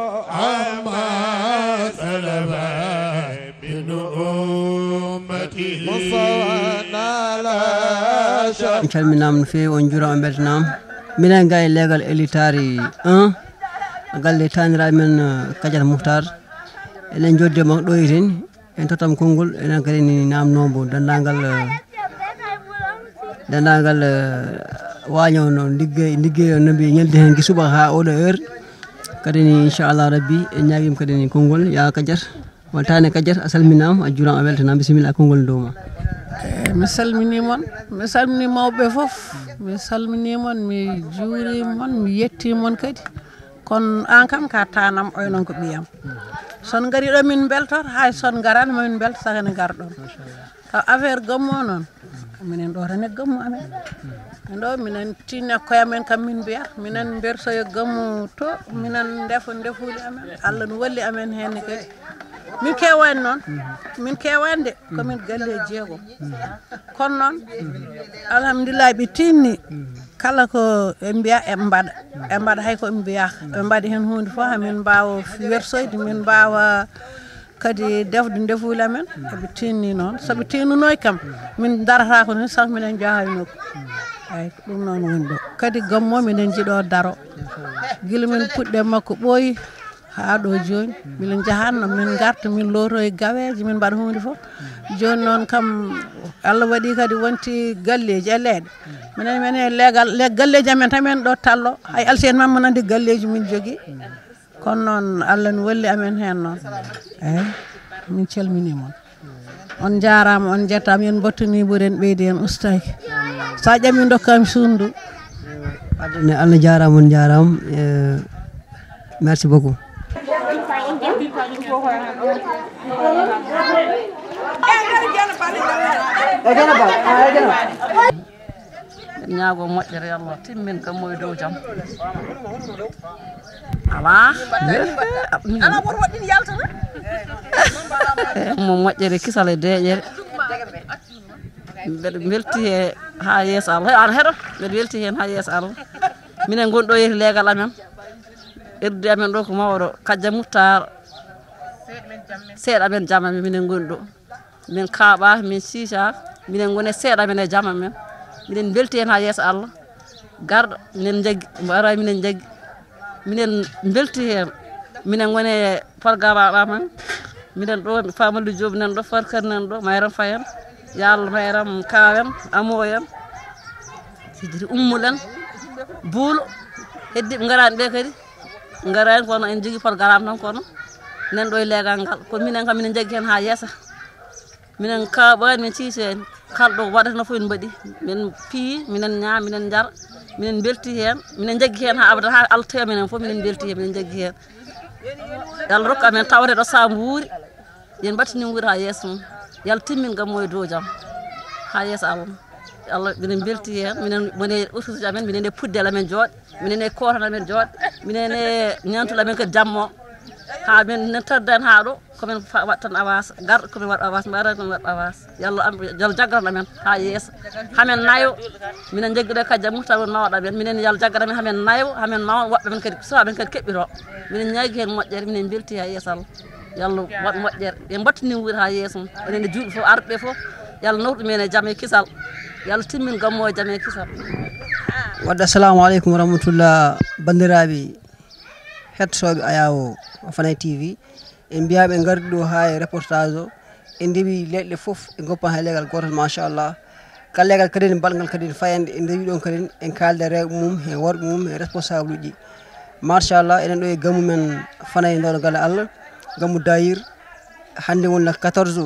عما سلف من أمته مصوانا لا شر calminam no fewi on juurama on beltanama minen ga e leegal élitari un galle taniraɓe men Kadiata Mouhtar enen jodde makko ɗo iten en tottam konngol enen kadi ni namnombo dendagal dendagal waño no liggey liggey no mbi ñalde hen gi suba ha oɗo heure kadi ni inchallah rabbi en ñaguima kadi ni konngol ya Kadiata won tane Kadiata a salminama a juurama a weltanama bisimilla konngol dowma mi salminimon mi salmini mawɓe fof mi salminimon mi juurimon mi yettimon kadi kono an kam ka tanam oynon ko ɓiyam son gari ɗo min beltor hay son garani mamin belta sakane garɗon taw affaire gammo noon minen ɗo tane gammu amen min ɗo minen tinna koyamen kam min mbiyata minen bersoyo gammu to minen ndefa ndefuli amen Allah no walli amen hen kadi min kewani noon min kewani de komin galle jeegom kono noon alhamdulillah ɓe tinni kala ko ɓe mbiya eɓe mbaɗa ɓe mbaɗa hay ko ɓe mbiyaka ɓe mbaɗi hen hunde fof hamin mbawa wersoyde min mbawa kadi defde ndefuli amen eɓe tinni noon soɓe tinnunoy kam min darata ko ni sax minen jaahay nokku eyyi ɗum noon woni ɗo kadi gammo minen jiiɗo daro guila min puɗɗe makko ɓooyi ha ɗo joni milen jahanno min garta min looto e gaweje min mbaɗa hunde fof joni noon kam Allah waɗi kadi wonti galleji e leeɗe minen minen legal galleji amen tan men ɗo tallo hay alsen mamma nande galleji min jogui kono noon Allah ne walli amen hen noon eyyi min calminimon on jarama on jettama yen battani ɓuuri en ɓeydi en ustaki sa ƴami dokkami sundu ne Allah jarama on jarama merci beaucoup ñaago moƴƴere Allah timmin kam moye dow jam ala ala ɓor waɗɗin yaltata mo moƴƴere kisale deƴere mbeɗa belti e ha yeeso Allah an heɗo mbeɗa welti hen ha yeeso Allah minen gonɗo yeyde leegal amen erdude amen ɗo ko mawɗo Kadiata Mouhtar seeɗa amen jamma men minen goni ɗo min kaaɓa min siisa minen gone seeɗa amen e jamma men minen belti hen ha yeeso Allah garɗo minen jaggi mbo ara minen jaggi minen belti hen minen gone fargaba man minen ɗo Famadou Diop nan ɗo Farkar nan ɗo Mayram Fayen yalla Mayram Kawen Amoyen sidiri ummulen buulo heddiɓe garani ɓe kadi garani kono en jogui programme tan kono nen ɗo e leegal ngal kono minen kam minen jaggi hen ha yeesa minen kaɓani min ciise en kalɗo waɗatno fof en mbaɗi min pii minen ñaama minen jara minen belti hen minen jaggi hen ha abada ha Allah tawi minen fof minen belti hen minen jaggi hen yalla rokku amen tawde ɗo sambo wuuri yen battini wuuri ha yeeso mum yalla timmin gammo e dow jaam ha yeeso Allah Allah minen belti hen minen mone utuji amen minen e puddel amen jooɗe minen e kotan amen jooɗe minen e ñantol amen kadi jammo ha min ne taddan ha ɗo komin wat tan avance garɗo komin waɗa avance mbaɗa komin waɗa avance yallah yallah jaggan amen ha yeeso hamen nayo minen jagguiɗo kajja muftaɓe nawɗa men minen yallah jaggat amen hamen nayo hamen mawa woɓɓe men kadi so amen kadi keɓɓito minen ñaagui hen moƴƴere minen belti ha yeeso Allah yallah waɗ moƴƴere ɓe battini wuuri ha yeeso mum enen e julɓe foof arɓe foof yallah nawɗu men e jaam e kisal yallah timmin gammo e jaam e kisal wadde assalamu aleykum wa rahmatullah bandiraɓe hettotoɓe ayawo Fanay T V en mbiyaɓe gardi ɗo ha e reportage o en deewi leɗɗe foof e goppan hay legal gotal machallah kala legal kadi balgal kadi fayande en deewi ɗon kadi en kalde rewɓe mum e worɓe mum e responsable uji machallah enen ɗo e gammu men Fanay ndawɗo galle Allah gammu Dayir hande woni quatorze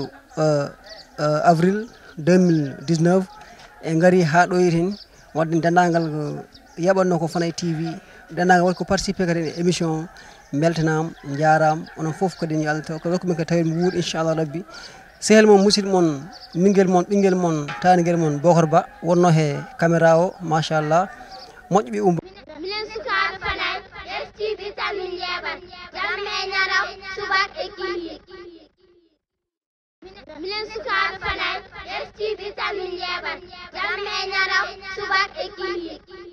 avril deux mille dix-neuf en gari ha ɗo yiten wadde dendagal yaɓanno ko Fanay T V dendagal waɗi ko participer kadi e émission beltanam jaram onon foof kadi yo Allah ko rokkumen ko tawi wuur inchallah rabbi sehel mon musidɗo mon mingel mon ɓinguel mon taniguel mon Bokar Ba wonno he caméra o machallah moƴƴo ɓe umba minen sukaɓe Fanay ƴeftiɓe tamin jeeɓat jamme ñaraw subak e kihi minen sukaɓe Fanay ƴeftiɓe tamin jeeɓat jamme ñaraw subak e kihi